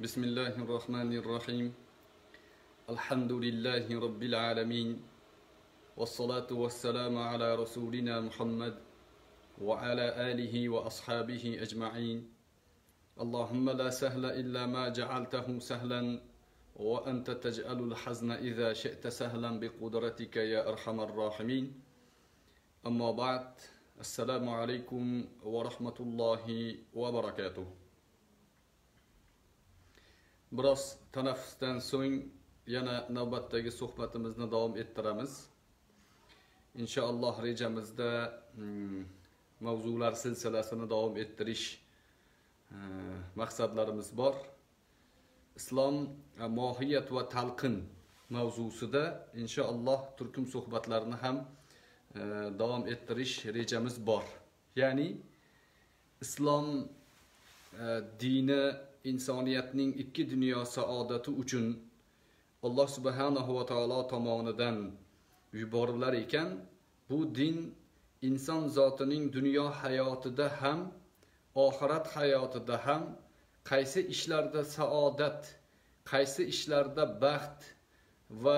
بسم الله الرحمن الرحيم الحمد لله رب العالمين والصلاة والسلام على رسولنا محمد وعلى آله وأصحابه أجمعين اللهم لا سهل إلا ما جعلته سهلا وأنت تجعل الحزن إذا شئت سهلا بقدرتك يا أرحم الراحمين أما بعد السلام عليكم ورحمة الله وبركاته. Biroz tanaffusdan so'ng yana navbatdagi suhbatimizni davom ettiramiz. Inshaalloh rejamizda mavzular silsilasini davom ettirish maqsadlarimiz bor. Islom mohiyat va talqin mavzusida inshaalloh turkum suhbatlarini ham davom ettirish rejamiz bor. Ya'ni islom dini insoniyatning ikki dunyo saodati uchun Alloh subhanahu va taolo tomonidan yuborilar ekan, bu din inson zotining dunyo hayotida ham, oxirat hayotida ham qaysi ishlarda saodat, qaysi ishlarda baxt va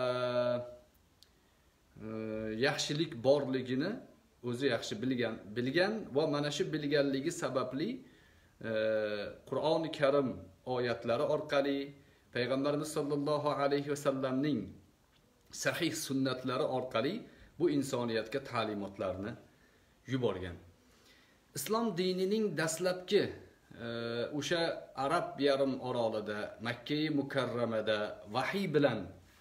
yaxshilik borligini o'zi yaxshi bilgan va mana shu bilganligi sababli Qur'oni Karim oyatlari orqali Payg'ambarimiz sollallohu alayhi vasallamning sahih sunnatlari orqali bu insoniyatga ta'limotlarni yuborgan. Islom dinining dastlabki o'sha Arab yarim orolida, Makka mukarramada vahiy bilan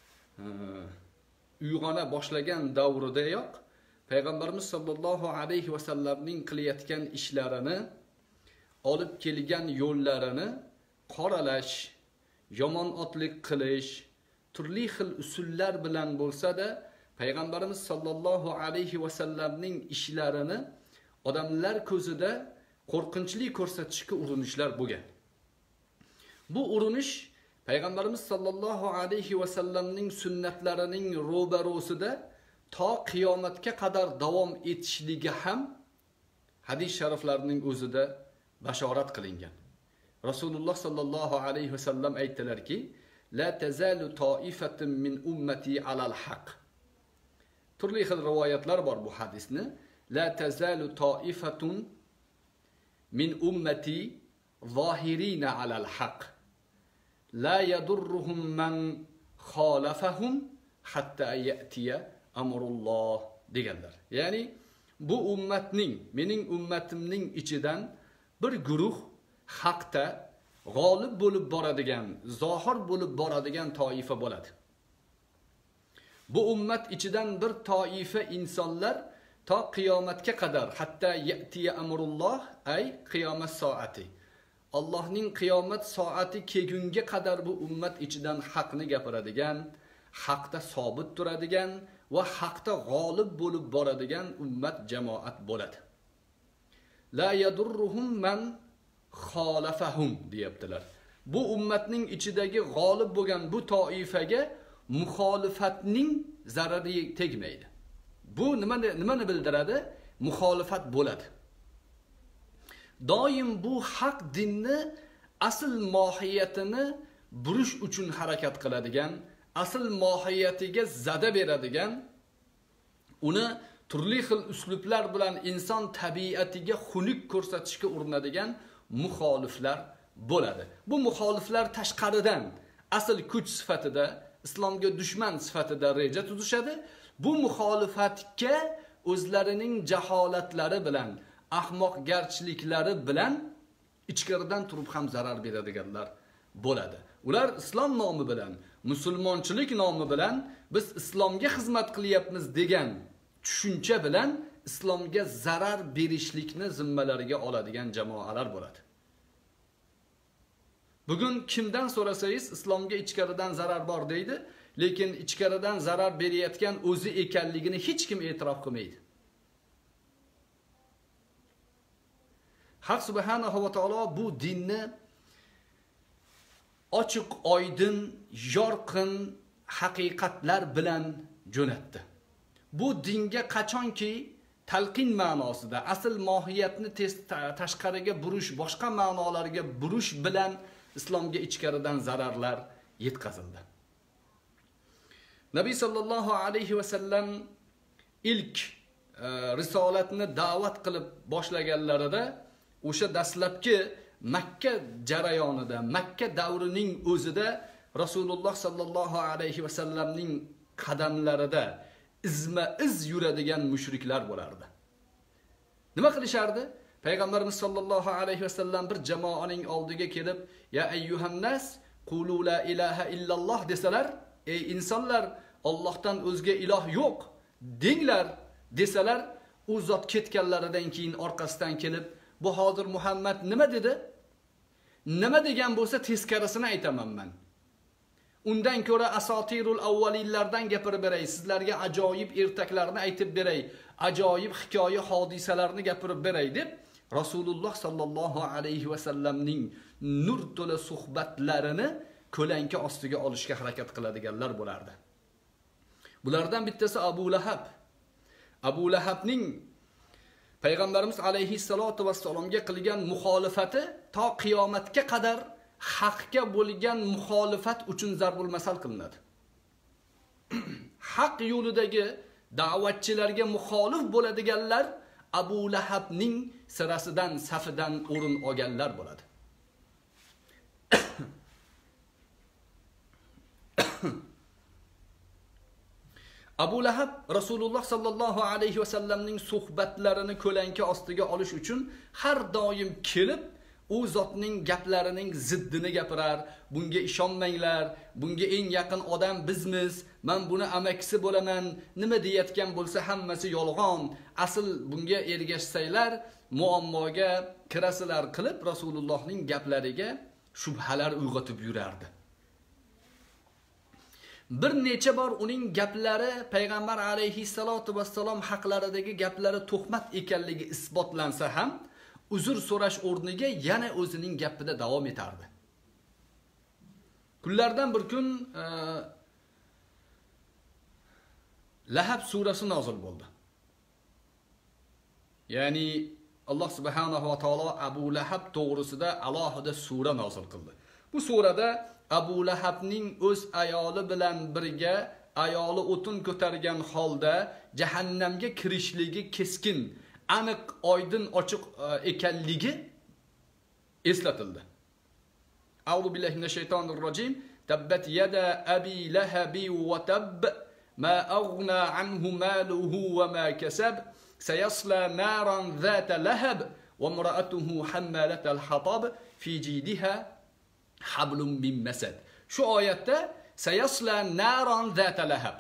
uyg'ona boshlagan davridayoq Payg'ambarimiz sollallohu alayhi vasallamning qilayotgan ishlarini, olib kelgan yo'llarini qoralash, yomon otlik qilish, turli xil usullar bilan bo'lsa-da, Payg'ambarimiz sollallohu alayhi vasallamning ishlarini odamlar ko'zida qo'rqinchli ko'rsatishga urinishlar bo'lgan. Bu urinish Payg'ambarimiz sollallohu alayhi vasallamning sunnatlarining ro'barosida to qiyomatga qadar davom etishligi ham hadis shariflarining o'zida bashorat qilingan. Rasululloh sallallohu alayhi vasallam aytdilarki, la tazalu toifatun min ummati alal haq. Turli xil rivoyatlar bor bu hadisni. La tazalu toifatun min ummati zahirina alal haq. La yadurruhum man khalafahum hatta ya'tiya amrulloh deganlar. Ya'ni bu ummatning, mening ummatimning ichidan bir guruh haqda g'olib bo'lib boradigan, zohir bo'lib boradigan toifa bo'ladi. Bu ummat ichidan bir toifa insonlar to qiyomatga qadar, hatta ya'tiya amrulloh, ay qiyomat soati. Allohning qiyomat soati kelgunga qadar bu ummat ichidan haqni gapiradigan, haqda sobit turadigan va haqda g'olib bo'lib boradigan ummat jamoat bo'ladi. La yadurruhum man khalafahum deyaptilar. Bu ummatning ichidagi g'olib bo'lgan bu toifaga muxolifatning zarari tegmaydi. Bu nimani bildiradi? Muxolifat bo'ladi. Doim bu haq dinni asl mohiyatini burish uchun harakat qiladigan, asl mohiyatiga zada beradigan, uni turli xil uslublar bilan inson tabiatiga xunuk ko'rsatishga urinadigan muxoliflar bo'ladi. Bu muxoliflar tashqaridan asl kuch sifatida, islomga dushman sifatida reja tuzishadi. Bu muxolifatga o'zlarining jaholatlari bilan, ahmoqgarchiliklari bilan ichkaridan turib ham zarar beradiganlar bo'ladi. Ular islom nomi bilan, musulmonchilik nomi bilan biz islomga xizmat qilyapmiz degan tushuncha bilan islomga zarar berishlikni zimmalariga oladigan jamoalar bo'ladi. Bugun kimdan so'rasangiz islomga ichkaridan zarar bor deydi, lekin ichkaridan zarar berayotgan o'zi ekanligini hech kim e'tirof qilmaydi. Haq subhanahu va taolo bu dinni ochiq, oydin, yorqin haqiqatlar bilan jo'natdi. Bu dinga qachonki talqin ma'nosida asl mohiyatni tashqariga burish, boshqa ma'nolarga burish bilan islomga ichkaridan zararlar yetkazildi. Nabiy sallallohu alayhi va sallam ilk risolatni da'vat qilib boshlaganlarida o'sha dastlabki Makka jarayonida, Makka davrining o'zida Rasululloh sallallohu alayhi va sallamning qadamlarida izma-iz yuradigan mushriklar bo'lardi. Nima qilishardi? Payg'ambarimiz sallallohu alayhi va sallam bir jamoaning oldiga kelib, "Ya ayyuhan nas, qulu la ilaha illalloh" desalar, "Ey insonlar, Allohdan o'zga iloh yo'q" denglar desalar, u zot ketganlaridan keyin orqasidan kelib, "Bu hozir Muhammad nima dedi? Nima degan bo'lsa teskarisini aytaman men. Undan ko'ra asotirul avvalinlardan gapirib beray, sizlarga ajoyib ertaklarni aytib beray, ajoyib hikoya hodisalarni gapirib beray" deb Rasululloh sallallohu alayhi va sallamning nur to'la suhbatlarini ko'lanka ostiga olishga harakat qiladiganlar bo'lardi. Bulardan bittasi Abu Lahab. Abu Lahabning Payg'ambarimiz alayhissalatu vassalomga qilgan muxolifati to qiyomatga qadar haqqa bo'lgan muxolifat uchun zarbul masal qilinadi. Haq yo'lidagi da'vatchilarga muxolif bo'ladiganlar Abu Lahabning sirasidan, safidan o'rin olganlar bo'ladi. Abu Lahab Rasululloh sallallohu alayhi va sallamning suhbatlarini ko'lanka ostiga olish uchun har doim kelib, u zotning gaplarining ziddini gapirar. Bunga ishonmanglar, bunga eng yaqin odam bizmiz, men buni amakisi bo'laman, nima deyotgan bo'lsa hammasi yolg'on. Asl bunga ergashsanglar muammoga kirasizlar qilib Rasulullohning gaplariga shubhalar uyg'otib yurardi. Bir necha bor uning gaplari payg'ambar alayhissalatu vassalom haqlaridagi gaplari tuhmat ekanligi isbotlansa ham uzr so'rash o'rniga yana o'zining gapida davom etardi. Kunlardan bir kun Lahab surasi nozil bo'ldi. Ya'ni Alloh subhanahu va taolo Abu Lahab to'g'risida alohida sura nozil qildi. Bu surada Abu Lahabning o'z ayoli bilan birga ayoli o'tin ko'targan holda jahannamga kirishligi keskin, aniq, oydin, ochiq ekanligi eslatildi. A'udhu billahi minash shaytonir rojim. Tabbat yada abi lahabi wa tab ma aghna anhu maluhu wa ma kasab sayasla naran dhata lahab wa imra'atuhu hammalatal hatab fi jidiha hablum min masad. Shu oyatda sayasla naran zata lahab,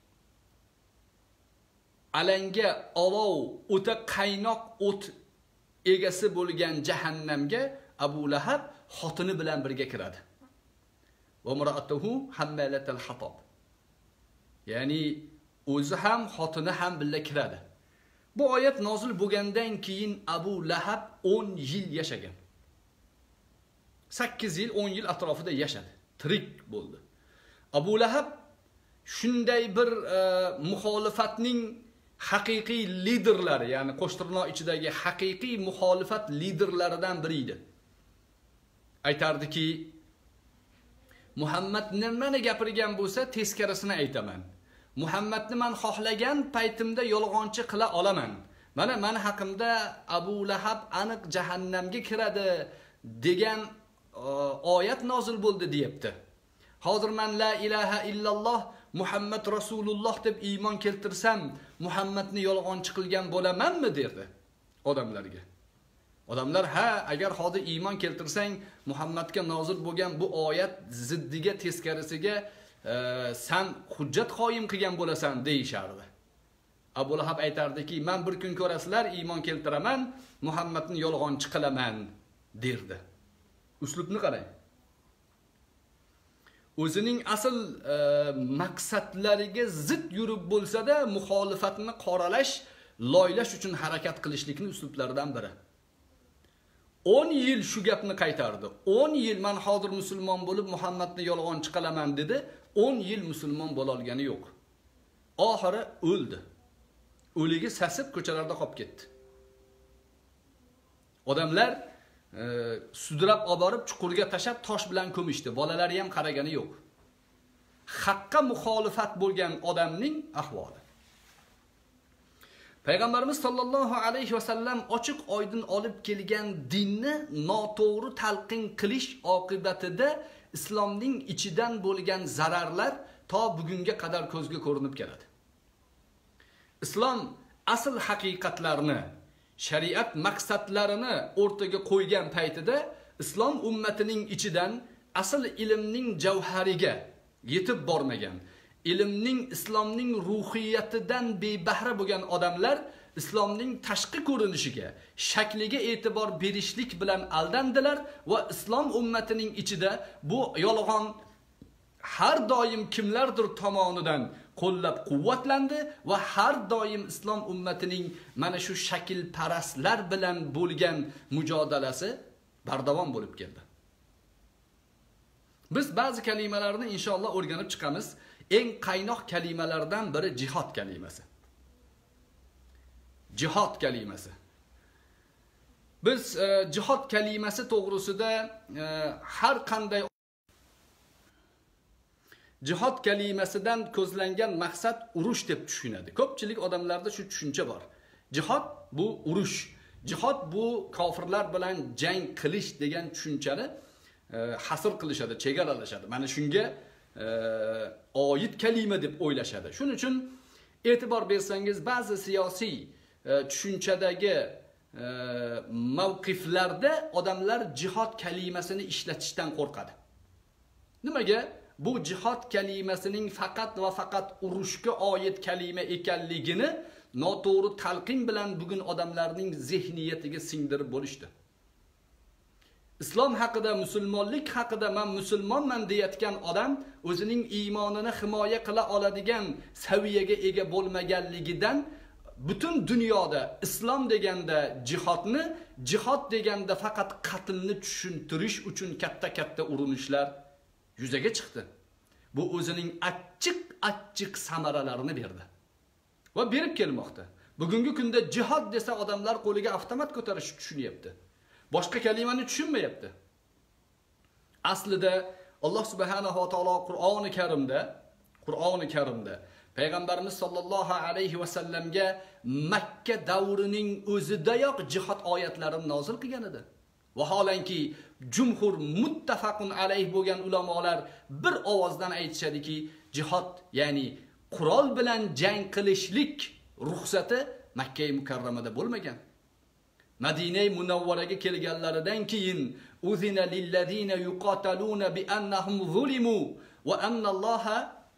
alanga, olov, o'ta qaynoq o't egasi bo'lgan jahannamga Abu Lahab xotini bilan birga kiradi. Va imra'atuhu hammalatal hatab. Ya'ni o'zi ham xotini ham birga kiradi. Bu oyat nozil bo'lgandan keyin Abu Lahab 10 yil yashagan. 8 yil, 10 yil atrofida yashadi. Tirik bo'ldi. Abu Lahab shunday bir muxolifatning haqiqiy liderlari, ya'ni Qo'shtirnoq ichidagi haqiqiy muxolifat liderlaridan biri edi. Aytardiki, Muhammad nimani gapirgan bo'lsa, teskarisini aytaman. Muhammadni men xohlagan paytimda yolg'onchi qila olaman. Mana meni haqimda Abu Lahab aniq jahannamga kiradi degan oyat nozil bo'ldi deyapti. Hozir men la ilaha illalloh Muhammad Rasululloh deb iymon keltirsam, Muhammadni yolg'onchi qilgan bo'lamanmi derdi odamlarga. Odamlar, ha, agar hozir iymon keltirsang, Muhammadga nozil bo'lgan bu oyat ziddiga, teskarisiga sen hujjat qoyim qilgan bo'lasan deyishardi. Abu Lahab aytardiki, men bir kun ko'rasizlar, iymon keltiraman, Muhammadni yolg'onchi qilaman derdi. Uslubni qarang. O'zining asl maqsadlariga zid yurib bo'lsa-da, muxolifatni qoralash, loylash uchun harakat qilishlikning uslublaridan biri. 10 yil shu gapni qaytardi. 10 yil men hozir musulmon bo'lib Muhammadni yolg'onchi qilaman dedi. 10 yil musulmon bo'la olgani yo'q. Oxiri o'ldi. O'ligi sasib ko'chalarda qolib ketdi. Odamlar sudrab olib borib chuqurga tashab tosh bilan ko'mishdi. Bolalari ham qaragani yo'q. Haqqa muxolifat bo'lgan odamning ahvoli. Payg'ambarimiz sollallohu alayhi va sallam ochiq oydin olib kelgan dinni noto'g'ri talqin qilish oqibatida islomning ichidan bo'lgan zararlar to bugunga qadar ko'zga ko'rinib keladi. Islom asl haqiqatlarni, shariat maqsadlarini o'rtaga qo'ygan paytida islom ummatining ichidan asl ilmning javhariga yetib bormagan, ilmning islomning ruhiyatidan bebahra bo'lgan odamlar islomning tashqi ko'rinishiga, shakliga e'tibor berishlik bilan aldandilar va islom ummatining ichida bu yolg'on har doim kimlardir tomonidan qo'llab-quvvatlandi va har doim islom ummatining mana shu shaklparastlar bilan bo'lgan mujodalasi bardavom bo'lib keldi. Biz ba'zi kalimalarni inshaalloh o'rganib chiqamiz. Eng qaynoq kalimalardan biri jihad kalimasi. Jihad kalimasi. Biz jihad kalimasi to'g'risida har qanday jihad kalimasidan ko'zlangan maqsad urush deb tushunadi. Ko'pchilik odamlarda shu tushuncha bor. Jihad bu urush. Jihad bu kofirlar bilan jang qilish degan tushunchani hasr qilishadi, chegaralashadi. Mana shunga oid kalima deb o'ylashadi. Shuning uchun e'tibor bersangiz ba'zi siyosiy tushunchadagi mavqiflarda odamlar jihad kalimasini ishlatishdan qo'rqadi. Nimaga? Bu jihad kalimasining faqat va faqat urushga oid kalima ekanligini noto'g'ri talqin bilan bugun odamlarning zehniyatiga singdirib bo'lishdi. Islom haqida, musulmonlik haqida men musulmonman deyotgan odam o'zining iymonini himoya qila oladigan saviyaga ega bo'lmaganligidan butun dunyoda islom deganda jihadni, jihad deganda faqat qatlni tushuntirish uchun katta-katta urinishlar yuzaga chiqdi. Bu o'zining achchiq samaralarini berdi va berib kelmoqda. Bugungi kunda jihad desa odamlar qo'liga avtomat ko'tarish tushunyapti. Boshqa kalimani tushunmayapti. Aslida Alloh subhanahu va taolo Qur'oni Karimda Payg'ambarimiz sollallohu alayhi va sallamga Makka davrining o'zidayoq jihad oyatlarini nozil qilgan edi. Vaholanki jumhur muttafaqun alayh bo'lgan ulamolar bir ovozdan aytishadiki, jihad, ya'ni qurol bilan jang qilishlik ruxsati Makka mukarramada bo'lmagan. Madina Munawvaraga kelganlaridan keyin uzina lillazina yuqataluna bi annahum zulimu va annalloha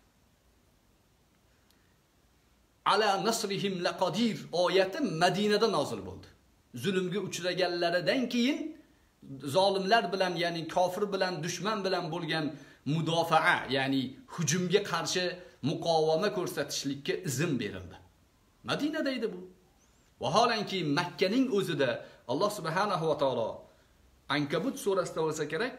ala nasrihim laqadir oyati Madinada nozil bo'ldi. Zulmga uchraganlaridan keyin zolimlar bilan, ya'ni kofir bilan, dushman bilan bo'lgan mudofaa, ya'ni hujumga qarshi muqovama ko'rsatishlikka izn berildi. Madinada edi bu. Vaholanki Makkaning o'zida Alloh subhanahu va taolo Ankabut surasida bo'lsa kerak,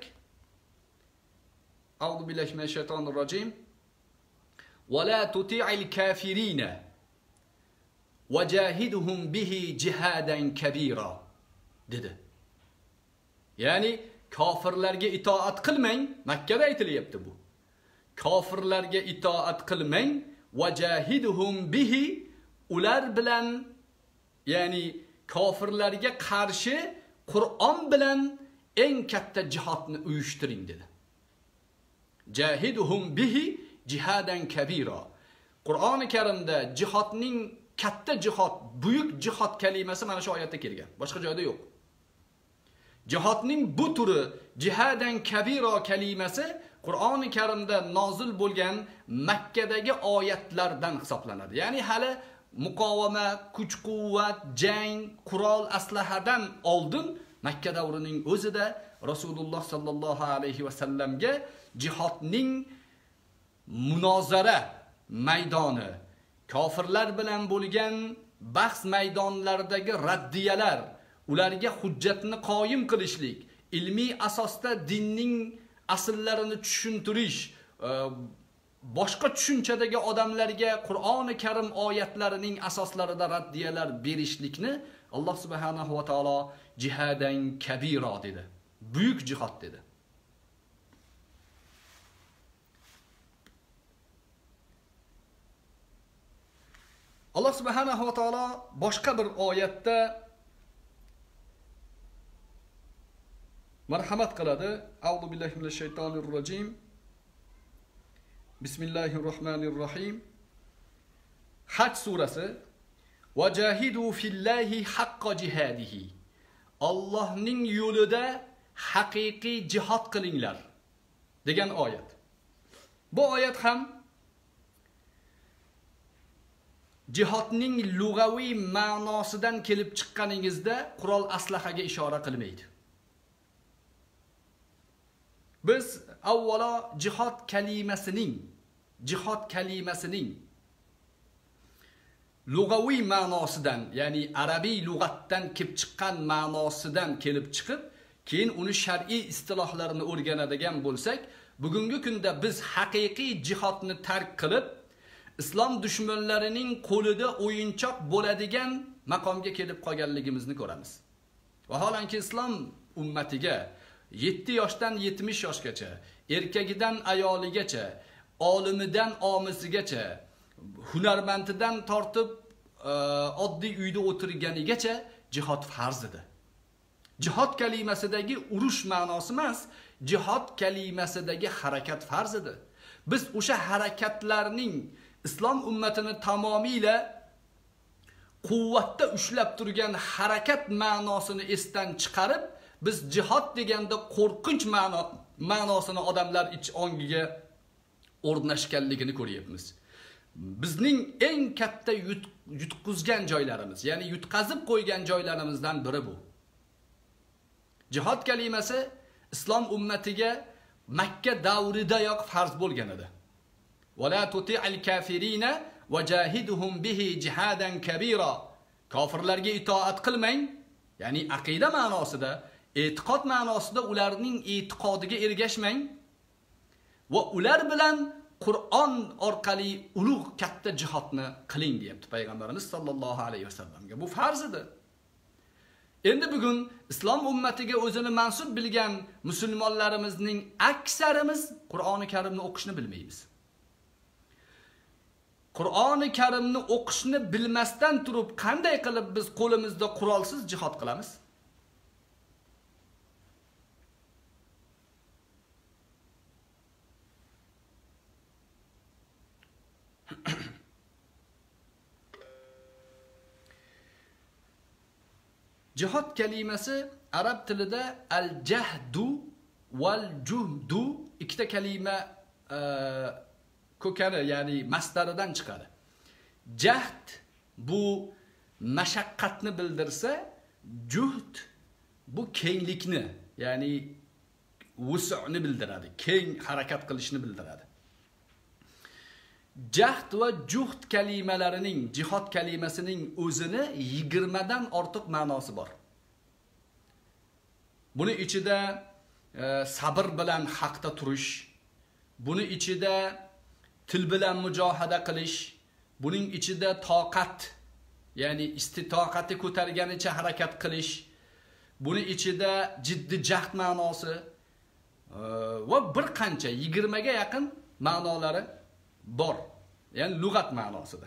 A'udhu billahi minash shaytonir rojim. Va la tuti'il kafirina wajahidhum bihi jihadan kabira dedi. Ya'ni kofirlarga itoat qilmang, Makkada aytilyapti bu. Kofirlarga itoat qilmang, wajahidhum bihi, ular bilan, ya'ni kofirlarga qarshi Qur'on bilan eng katta jihodni uyushtiring dedi. Jahidhum bihi jihadan kabira. Qur'oni Karimda jihodning katta jihod, buyuk jihod kalimasi mana shu oyatda kelgan. Boshqa joyda yo'q. Jihodning bu turi jihadan kabira kalimasi Qur'oni Karimda nozil bo'lgan Makkadagi oyatlardan hisoblanadi. Ya'ni hali muqovama, kuch-quvvat, jang, qurol, aslahadan oldin Makka davrining o'zida Rasululloh sallallohu alayhi va sallamga jihodning munozara maydoni, kofirlar bilan bo'lgan bahs maydonlaridagi raddiyalar, ularga hujjatni qoyim qilishlik, ilmiy asosda dinning asllarini tushuntirish, boshqa tushunchadagi odamlarga Qur'oni Karim oyatlarining asoslarida raddiyalar berishlikni Alloh subhanahu va taolo jihadan kabira dedi. Buyuk jihad dedi. Alloh subhanahu va taolo boshqa bir oyatda marhamat qiladi. A'udhu billahi minash shaytonir rojim. Bismillahirrohmanirrohim. Haj surasi. Vajahidu fillahi haqqa jihadihi. Allohning yo'lida haqiqiy jihad qilinglar degan oyat. Bu oyat ham jihadning lug'aviy ma'nosidan kelib chiqqaningizda qurol aslahaga ishora qilmaydi. Biz avvalo jihad kalimasining lug'aviy ma'nosidan, ya'ni arabiy lug'atdan kelib chiqqan ma'nosidan kelib chiqib, keyin uni shar'iy istilohlarini o'rganadigan bo'lsak, bugungi kunda biz haqiqiy jihadni tark qilib, islom dushmanlarining qo'lida o'yinchoq bo'ladigan maqomga kelib qolganligimizni ko'ramiz. Vaholanki islom ummatiga 7 yoshdan 70 yoshgacha, erkagidan ayoligacha, olimidan omisigacha, hunarmandidan tortib oddiy uyda o'tirganigacha jihad farz edi. Jihad kalimasidagi urush ma'nosi emas, jihad kalimasidagi harakat farz edi. Biz o'sha harakatlarning islom ummatini tamomiyla quvvatda ushlab turgan harakat ma'nosini esdan chiqarib, biz jihad deganda qo'rqinch ma'nosini odamlar ongiga o'rnashganligini ko'ryapmiz. Bizning eng katta yutqizgan joylarimiz, ya'ni yutqazib qo'ygan joylarimizdan biri bu. Jihad kalimasi islom ummatiga Makka davridayoq farz bo'lgan edi. وَلَا تُطِعِ الْكَافِرِينَ وَجَاهِدُهُمْ بِهِ جِهَادًا كَبِيرًا. Kofirlarga itoat qilmang, ya'ni aqida ma'nosida, e'tiqod ma'nosida ularning e'tiqodiga ergashmang va ular bilan Qur'on orqali ulug' katta jihodni qiling deyapti payg'ambarimiz sollallohu alayhi vasallamga. Bu farz edi. Endi bugun islom ummatiga o'zini mansub bilgan musulmonlarimizning aksarimiz Qur'oni Karimni o'qishni bilmaymiz. Qur'oni Karimni o'qishni bilmasdan turib qanday qilib biz qo'limizda qurolsiz jihad qilamiz? Jihad kalimasi arab tilida al-jahdu wal-juhdu ikkita kalima ko'kari, ya'ni masdaridan chiqadi. Jahd bu mashaqqatni bildirsa, juhd bu kenglikni, ya'ni vus'ni bildiradi, keng harakat qilishni bildiradi. Jahd va juhd kalimalarining, jihad kalimasining o'zini 20 dan ortiq ma'nosi bor. Buni ichida sabr bilan haqda turish, buni ichida til bilan mujohada qilish, buning ichida toqat, ya'ni istitoqati ko'targanicha harakat qilish, buni ichida jiddiy jahd ma'nosi va bir qancha 20 ga yaqin ma'nolari bor. Ya'ni lug'at ma'nosida.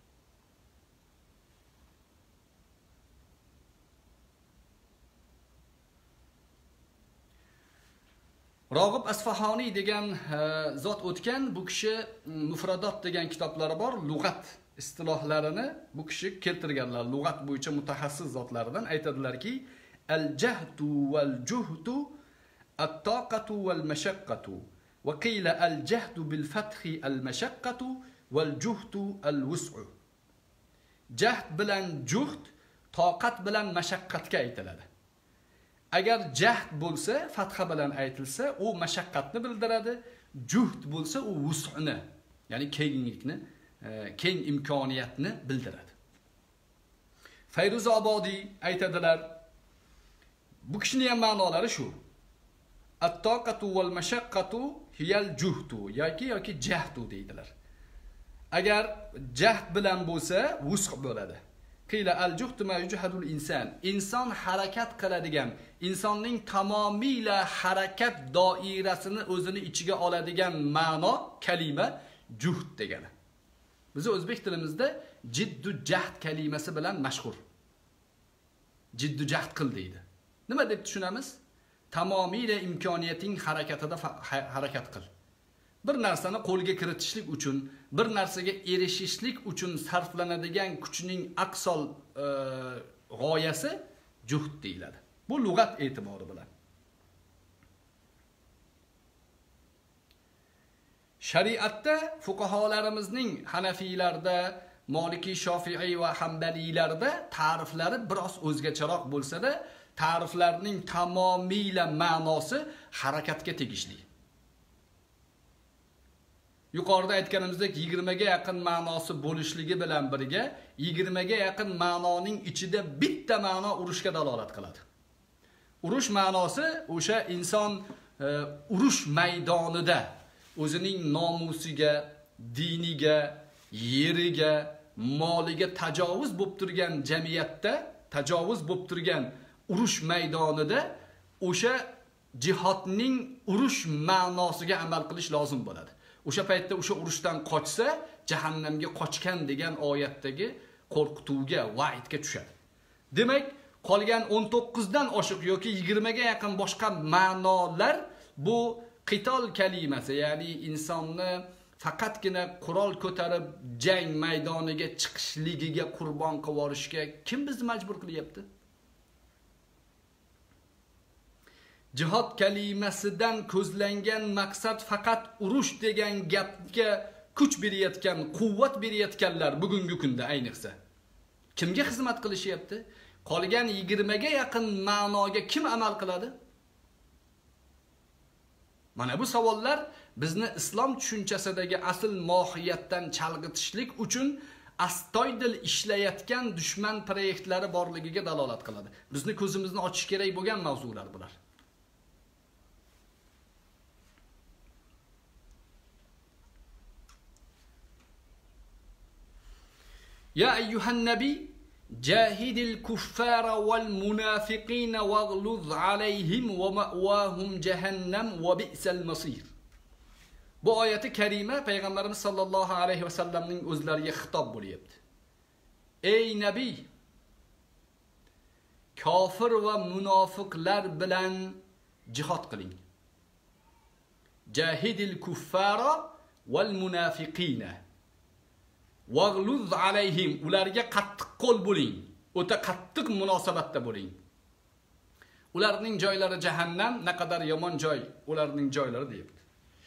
Rog'ib Asfahoniy degan zot o'tgan, bu kishi Mufradat degan kitoblari bor, lug'at istilohlarini bu kishi keltirganlar. Lug'at bo'yicha mutaxassis zotlardan aytadilarki, al-jahdu wal-juhdu at-taqatu wal-mashaqqatu va qila al-jahdu bil-fathi al-mashaqqatu wal-juhdu al-wus'u. Jahd bilan juhd toqat bilan mashaqqatga aytiladi. Agar jahd bo'lsa, fatha bilan aytilsa, u mashaqqatni bildiradi. Juhd bo'lsa, u wus'ni, ya'ni kenglikni, keng imkoniyatni bildiradi. Fayruz Obodiy aytadilar, bu kishining ham ma'nolari shu. At-taqatu wal mashaqqatu hiyal juhdu yoki jahdu deydilar. Agar jahd bilan bo'lsa, wus' bo'ladi. qila al-juhdu ma yujhadul inson. Inson harakat qiladigan, insonning tamomila harakat doirasini o'zini ichiga oladigan ma'no kalima juhd degani. Biz o'zbek tilimizda jiddu jahd kalimasi bilan mashhur. Jiddu jahd qil deydi. Nima deb tushunamiz? Tamomila imkoniyating harakatida harakat qil. Bir narsani qo'lga kiritishlik uchun, bir narsaga erishishlik uchun sarflanadigan kuchning aqsol g'oyasi juhd deyiladi. Bu lug'at e'tibori bilan. Shariatda fuqaholarimizning Hanafiylarda, Maliki, Shofi'i va Hanbaliylarda ta'riflari biroz o'zgacharoq bo'lsa-da, ta'riflarning tamomila ma'nosi harakatga tegishli. Yuqorida aytganimizdek 20 ga yaqin ma'nosi bo'lishligi bilan birga 20 ga yaqin ma'noning ichida bitta ma'no urushga dalolat qiladi. Urush ma'nosi o'sha inson urush maydonida o'zining nomusiga, diniga, yeriga, moliga tajovuz bo'lib turgan jamiyatda, tajovuz bo'lib turgan urush maydonida o'sha jihodning urush ma'nosiga amal qilish lozim bo'ladi. O'sha paytda o'sha urushdan qochsa, jahannamga qochgan degan oyatdagi qo'rqituvga, va'idga tushadi. Demak, qolgan 19 dan oshiq yoki 20 ga yaqin boshqa ma'nolar bu qitol kalimasi, ya'ni insonni faqatgina qurol ko'tarib jang maydoniga chiqishligiga qurbon qilib olishga kim bizni majbur qilyapti? Jihod kalimasidan ko'zlangan maqsad faqat urush degan gapga kuch berayotgan, quvvat berayotganlar bugungi kunda ayniqsa. Kimga xizmat qilishyapti? Qolgan 20 ga yaqin ma'noga kim amal qiladi? Mana bu savollar bizni islom tushunchasidagi asl mohiyatdan chalg'itishlik uchun astoydil ishlayotgan dushman proyektlari borligiga dalolat qiladi. Bizni ko'zimizni ochish kerak bo'lgan mavzular bular. Ya eyyuhan nabiy jahidil kuffara wal munafiqina waghluz alayhim wa ma'wahum jahannam wa bi'sal masir. Bu oyati karima Payg'ambarimiz sollallohu alayhi va sallamning o'zlariga xitob bo'lyapti. Ey nabiy, kofir va munofiqlar bilan jihad qiling. Jahidil kuffara wal munafiqina waghluz alayhim, ularga qattiq qo'l bo'ling, o'ta qattiq munosabatda bo'ling. Ularning joylari jahannam, naqadar yomon joy ularning joylari deyapti.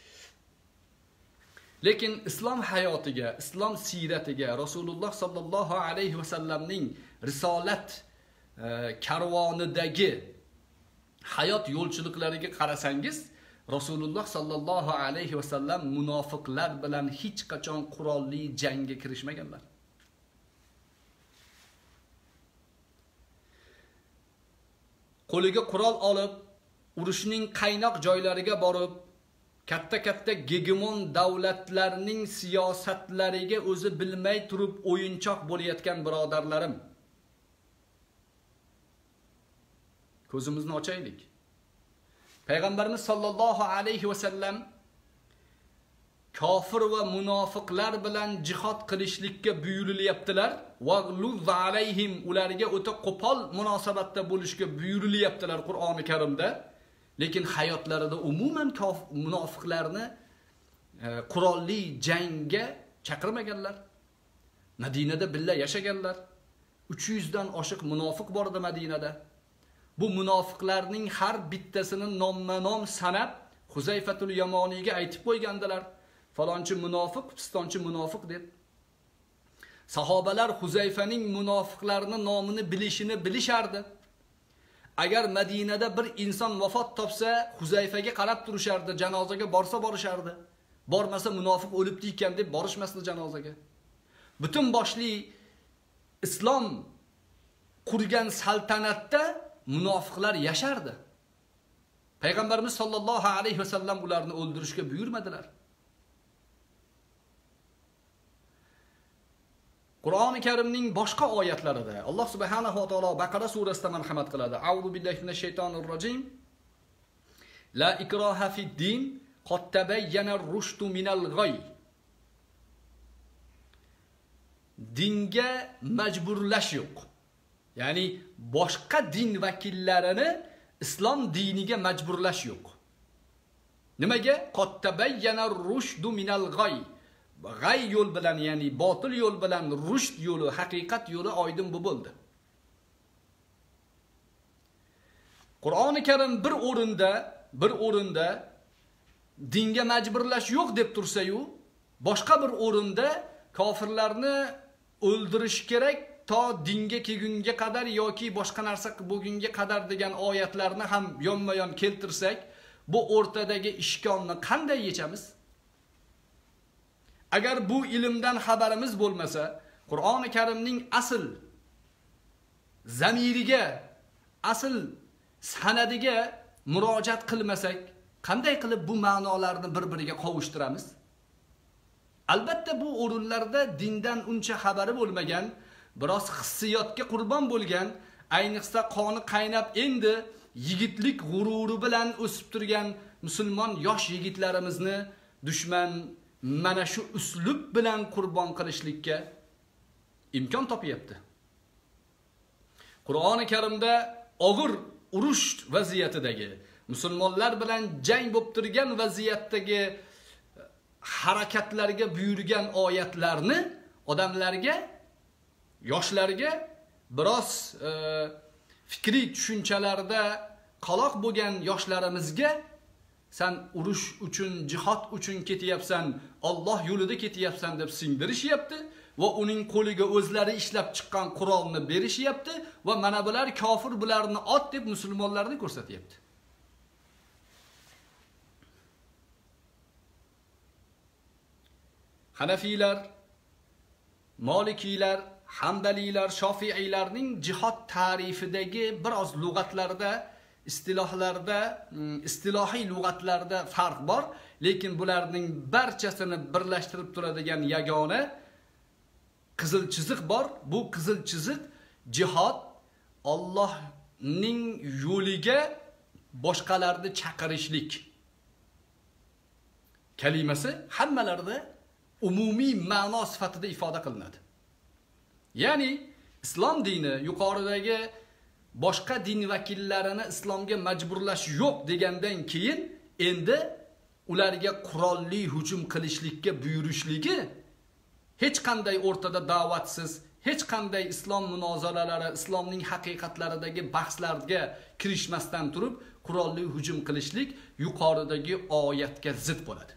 Lekin islom hayotiga, islom siratiga, Rasululloh sallallohu alayhi va sallamning risolat karvonidagi hayot yo'lchiliklariga qarasangiz, Rasululloh sallallohu alayhi va sallam munofiqlar bilan hech qachon qurolli jangga kirishmaganlar. Qo'liga qurol olib, urushning qaynoq joylariga borib, katta gegemon davlatlarning siyosatlariga o'zi bilmay turib o'yinchoq bo'layotgan birodarlarim. Ko'zimizni ochaylik. Payg'ambarimiz sollallohu alayhi va sallam kofir va munofiqlar bilan jihad qilishlikka buyurilyaptilar. Waghluz alayhim, ularga o'ta qo'pol munosabatda bo'lishga buyurilyaptilar Qur'oni Karimda. Lekin hayotlarida umuman munofiqlarni qurolli jangga chaqirmaganlar. Madinada billa yashaganlar. 300 dan oshiq munofiq bor edi Madinada. Bu munofiqlarning har bittasini nomma-nom sanab Huzayfatul Yamoniyga aytib qo'ygandilar. Falonchi munofiq, pistonchi munofiq deb. Sahobalar Huzayfaning munofiqlarni nomini bilishini bilishardi. Agar Madinada bir inson vafot topsa, Huzayfaga qarab turishardi, janozaga borsa borishardi. Bormasa munofiq o'libdi ekan deb borishmasdi janozaga. Butun boshli islom qurgan saltanatda munofiqlar yashardi. Payg'ambarimiz sollallohu alayhi va sallam ularni o'ldirishga buyurmadilar. Qur'oni Karimning boshqa oyatlarida Alloh subhanahu va taolo Baqara surasida marhamat qiladi. A'udhu billahi minash shaytonir rojim. La ikroha fid din qad tabayyana ar-rushdu minal g'ay. Dinga majburlash yo'q. Ya'ni boshqa din vakillarini islom diniga majburlash yo'q. Nimaga? Qad tabayyana ar-rushdu minal g'ay. G'ay yo'l bilan, ya'ni botil yo'l bilan rushd yo'li, haqiqat yo'li oydin bo'ldi. Qur'oni Karim bir o'rinda dinga majburlash yo'q deb tursa-yu, boshqa bir o'rinda kofirlarni o'ldirish kerak to dinga kelgunga qadar yoki boshqa narsa bo'lgunga qadar degan oyatlarni ham yonma-yon keltirsak, bu o'rtadagi ishkonni qanday yechamiz? Agar bu ilmdan xabarimiz bo'lmasa, Qur'oni Karimning asl zamiriga, asl sanadiga murojaat qilmasak, qanday qilib bu ma'nolarni bir-biriga qovushtiramiz? Albatta bu o'rinlarda dindan uncha xabari bo'lmagan, biroz hissiyotga qurbon bo'lgan, ayniqsa qoni qaynab endi yigitlik g'ururi bilan o'sib turgan musulmon yosh yigitlarimizni dushman mana shu uslub bilan qurbon qilishlikka imkon topyapti. Qur'oni Karimda og'ir urush vaziyatidagi, musulmonlar bilan jang bo'lib turgan vaziyatdagi harakatlarga buyurgan oyatlarni odamlarga, yoshlarga biroz fikriy tushunchalarda qaloq bo'lgan yoshlarimizga sen urush uchun, jihad uchun ketyapsan, Alloh yo'lida ketyapsan deb singdirishyapti va uning qo'liga o'zlari ishlab chiqqan qurolni berishyapti va mana bular kofir, bularni ot deb musulmonlarni ko'rsatyapti. Hanafiylar, Malikiylar, Hanbaliylar, Shofiiylarning jihad ta'rifidagi biroz lug'atlarda, istilohlarda, istilohiy lug'atlarda farq bor, lekin bularning barchasini birlashtirib turadigan yagona qizil chiziq bor. Bu qizil chiziq jihad Allohning yo'liga boshqalarni chaqirishlik kalimasi hammalarda umumiy ma'no sifatida ifoda qilinadi. Ya'ni islom dini yuqoridagi boshqa din vakillarini islomga majburlash yo'q degandan keyin endi ularga qurolli hujum qilishlikka buyurishligi hech qanday o'rtada da'vatsiz, hech qanday islom munozaralari, islomning haqiqatlaridagi bahslarga kirishmasdan turib qurolli hujum qilishlik yuqoridagi oyatga zid bo'ladi.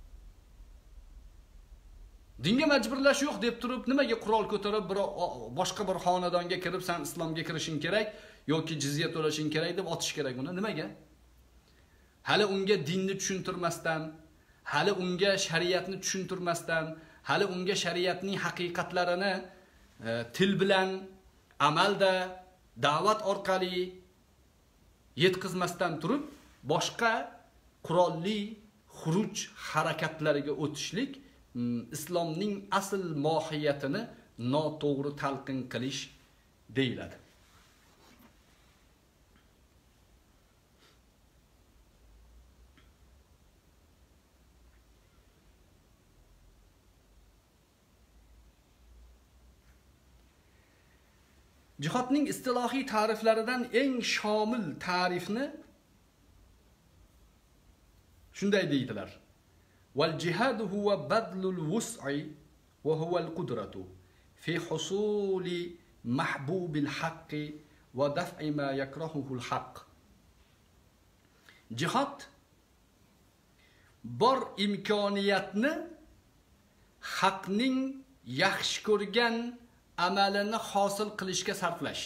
Dinga majburlash yo'q deb turib, nimaga qurol ko'tarib boshqa bir xonadonga kirib sen islomga kirishing kerak yoki jizya to'lashing kerak deb otish kerak uni? Nimaga? Hali unga dinni tushuntirmasdan, hali unga shariatni tushuntirmasdan, hali unga shariatning haqiqatlarini til bilan, amalda, da'vat orqali yetkazmasdan turib, boshqa qurolli xuruj harakatlariga o'tishlik islomning asl mohiyatini noto'g'ri talqin qilish deyiladi. Jihodning istilohiy ta'riflaridan eng shomil ta'rifni shunday deydilar: والجهاد هو بذل الوسع وهو القدرة في حصول محبوب الحق ودفع ما يكرهه الحق. Jihad bor imkoniyatni haqning yaxshi ko'rgan amalini hosil qilishga sarflash.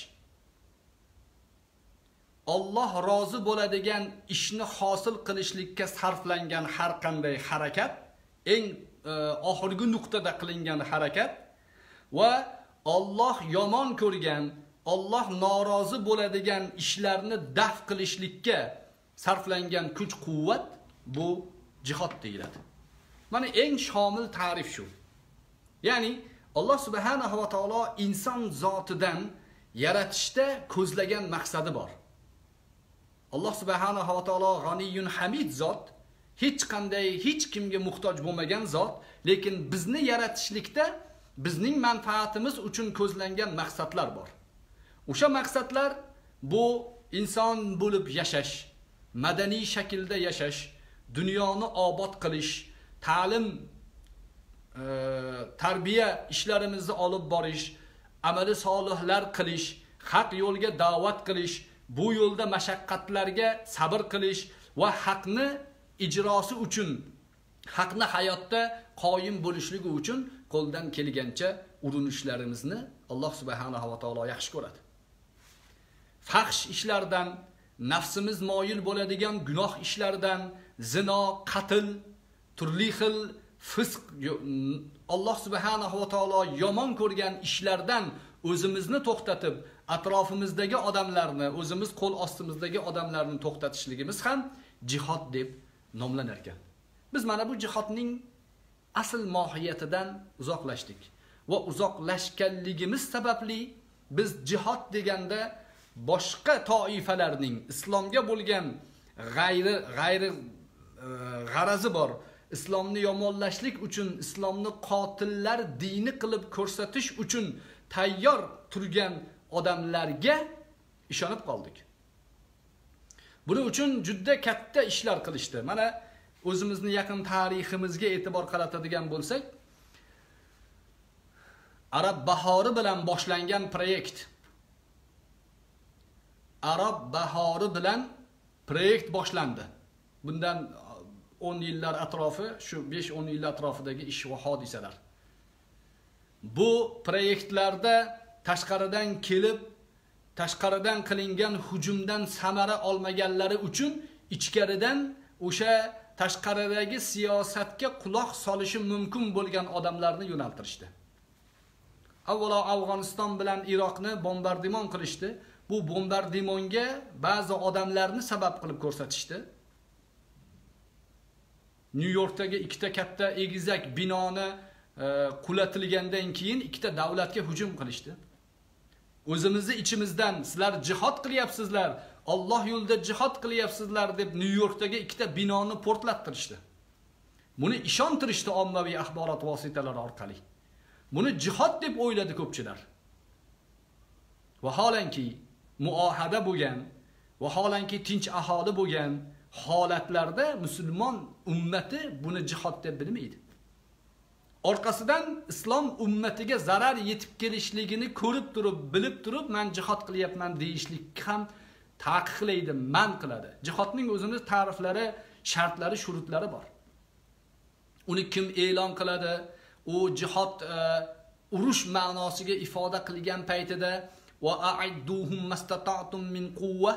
Alloh rozi bo'ladigan ishni hosil qilishlikka sarflangan har qanday harakat, eng oxirgi nuqtada qilingan harakat va Alloh yomon ko'rgan, Alloh norozi bo'ladigan ishlarni daf qilishlikka sarflangan kuch-quvvat bu jihad deyiladi. Mana eng shomil ta'rif shu. Ya'ni Alloh subhanahu va taolo inson zotidan yaratishda ko'zlagan maqsadi bor. Alloh subhanahu va taolo g'aniyun hamid zot, hech qanday hech kimga muhtoj bo'lmagan zot, lekin bizni yaratishlikda bizning manfaatimiz uchun ko'zlangan maqsadlar bor. O'sha maqsadlar bu inson bo'lib yashash, madaniy shaklda yashash, dunyoni obod qilish, ta'lim, tarbiya ishlarimizni olib borish, amali solihlar qilish, haq yo'lga da'vat qilish, bu yo'lda mashaqqatlarga sabr qilish va haqni ijrosi uchun, haqni hayotda qoyim bo'lishligi uchun qo'ldan kelgancha urinishlarimizni Alloh subhanahu va taolo yaxshi ko'radi. Fahsh ishlardan, nafsimiz moyil bo'ladigan gunoh ishlardan, zino, qatl, turli xil fisq, Alloh subhanahu va taolo yomon ko'rgan ishlardan o'zimizni to'xtatib, atrofimizdagi odamlarni, o'zimiz qo'l ostimizdagi odamlarni to'xtatishligimiz ham jihod deb nomlanar ekan. Biz mana bu jihodning asl mohiyatidan uzoqlashdik va uzoqlashganligimiz sababli biz jihod deganda boshqa toifalarning islomga bo'lgan g'arazi bor, islomni yomonlashlik uchun, islomni qotillar dini qilib ko'rsatish uchun tayyor turgan odamlarga ishonib qoldik. Buning uchun juda katta ishlar qilishdi. Mana o'zimizni yaqin tariximizga e'tibor qaratadigan bo'lsak, Arab bahori bilan boshlangan proyekt, Arab bahori bilan proyekt boshlandi. Bundan 10 yillar atrofi, shu 5-10 yil atrofidagi ish va hodisalar. Bu proyektlarda tashqaridan kelib, tashqaridan qilingan hujumdan samara olmaganlari uchun ichkaridan o'sha tashqaridagi siyosatga quloq solishi mumkin bo'lgan odamlarni yo'naltirishdi. Avvalo Afg'oniston bilan Iroqni bombardimon qilishdi. Bu bombardimonga ba'zi odamlarni sabab qilib ko'rsatishdi. New Yorkdagi ikkita katta egizak binoni qulatilgandan keyin ikkita davlatga hujum qilishdi. O'zimizni ichimizdan sizlar jihod qilyapsizlar, Alloh yo'lida jihod qilyapsizlar deb New Yorkdagi ikkita binoni portlattirishdi. Buni ishontirishdi ommaviy axborot vositalari orqali. Buni jihod deb o'yladi ko'pchilar. Vaholanki muohada bo'lgan, vaholanki tinch aholi bo'lgan holatlarda musulmon ummati buni jihod deb bilmaydi. Orqasidan islom ummatiga zarar yetib kelishligini ko'rib turib, bilib turib, men jihod qilyapman deyishlik ham taqiqlaydi, man qiladi. Jihodning o'zining ta'riflari, shartlari, shurutlari bor. Uni kim e'lon qiladi? U jihod urush ma'nosiga ifoda qilgan paytida va a'idduhum mastata'tum min quwwa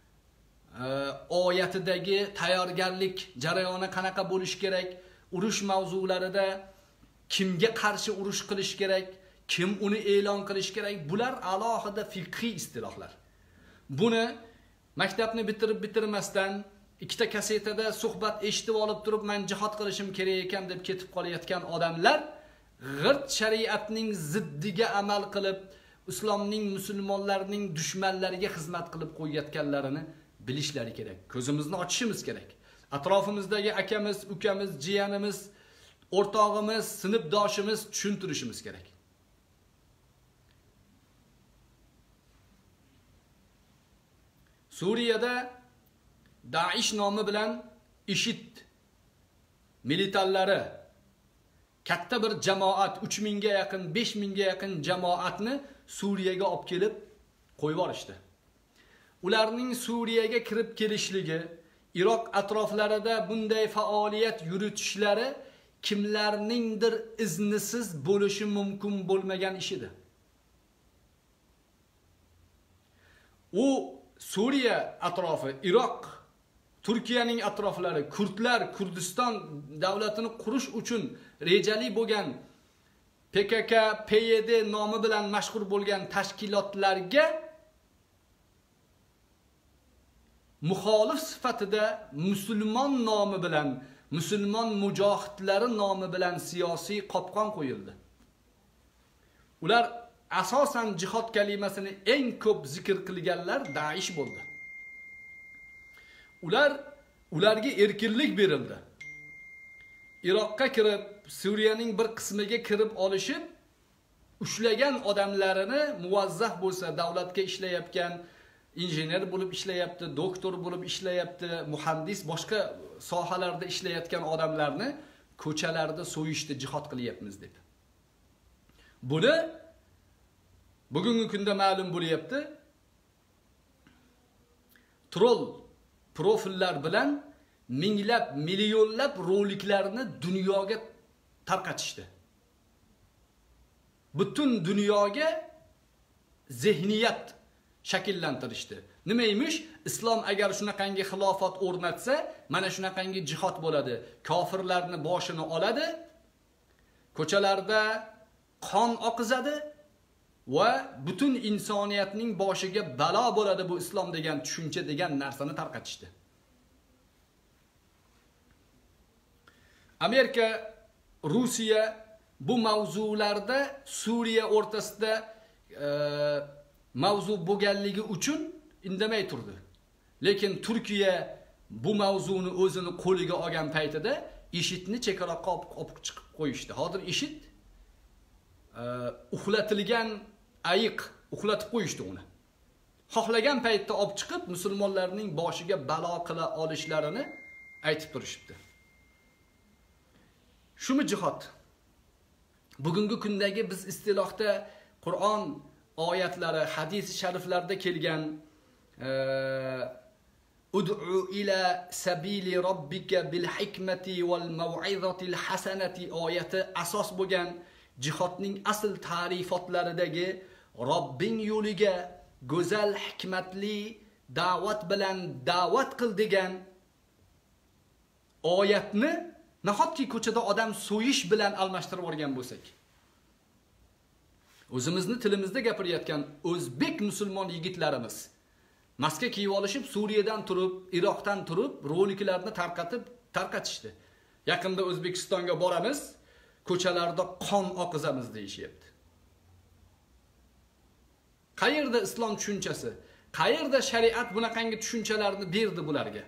oyatidagi tayyorgarlik jarayoni qanaqa bo'lish kerak? Urush mavzularida kimga qarshi urush qilish kerak? Kim uni e'lon qilish kerak? Bular alohida fiqhiy istilohlar. Buni maktabni bitirmasdan ikkita kasetada suhbat eshitib olib turib, men jihod qilishim kerak ekan deb ketib qolayotgan odamlar g'irt shariatning ziddiga amal qilib, islomning, musulmonlarning dushmanlariga xizmat qilib qo'yayotganlarini bilishlari kerak. Ko'zimizni ochishimiz kerak. Atrofimizdagi akamiz, ukamiz, jiyanimiz, o'rtog'imiz, sinfdoshimiz tushuntirishimiz kerak. Suriyada Daesh nomi bilan IShID militallari katta bir jamoat, 3000 ga yaqin, 5000 ga yaqin jamoatni Suriyaga olib kelib qo'yib yuborishdi. Ularning Suriyaga kirib kelishligi, Iroq atroflarida bunday faoliyat yuritishlari kimlarningdir iznisiz bo'lishi mumkin bo'lmagan ish edi. U Suriya atrofi, Iroq, Turkiyaning atroflari, kurdlar, Kurdiston davlatini qurish uchun rejali bo'lgan PKK, PYD nomi bilan mashhur bo'lgan tashkilotlarga muxolif sifatida musulmon nomi bilan, musulmon mujohidlari nomi bilan siyosiy qopqon qo'yildi. Ular asosan jihod kalimasini eng ko'p zikr qilganlar Daesh bo'ldi. Ularga erkinlik berildi. Iroqqa kirib, Suriyaning bir qismiga kirib olishib, ushlagan odamlarini muvazzaf bo'lsa, davlatga ishlayotgan, injener bo'lib ishlayapti, doktor bo'lib ishlayapti, muhandis, boshqa sohalarda ishlayotgan odamlarni ko'chalarda so'yishdi, jihod qilyapmiz deb. Buni bugungi kunda ma'lum bo'lyapti. Troll profillar bilan minglab, millionlab roliklarni dunyoga tarqatishdi. Butun dunyoga zehniyat shakllantirishdi. Nimaymiş? Islom agar shunaqangi xilofat o'rnatsa, mana shunaqangi jihod bo'ladi. Kofirlarni boshini oladi, ko'chalarda qon oqizadi va butun insoniyatning boshiga balo bo'ladi bu islom degan tushuncha degan narsani tarqatishdi. Amerika, Rossiya bu mavzularda Suriya o'rtasida mavzu bo'lganligi uchun indamay turdi. Lekin Turkiya bu mavzuni o'zini qo'liga olgan paytida IShIDni chekaraga olib chiqib qo'yishdi. Hozir IShID uxlatilgan ayiq, uxlatib qo'yishdi uni. Xohlagan paytda olib chiqib musulmonlarning boshiga balo qila olishlarini aytib turishibdi. Shumi jihod? Bugungi kundagi biz istilohda Qur'on oyatlari, hadis shariflarda kelgan ud'u ila sabili robbika bil hikmati val mau'izatil hasanati oyati asos bo'lgan jihodning asl ta'rifotlaridagi Robbing yo'liga go'zal hikmatli da'vat bilan da'vat qil degan oyatni nahotki ko'chada odam so'yish bilan almashtirib o'rgan bo'lsak, o'zimizni tilimizda gapirayotgan o'zbek musulmon yigitlarimiz maska kiyib olishib, Suriyadan turib, Iroqdan turib, roliklarni tarqatishdi. Yaqinda O'zbekistonga boramiz, ko'chalarda qon oqizamiz deyishyapti. Qayerda islom tushunchasi, qayerda shariat bunaqangi tushunchalarni berdi bularga?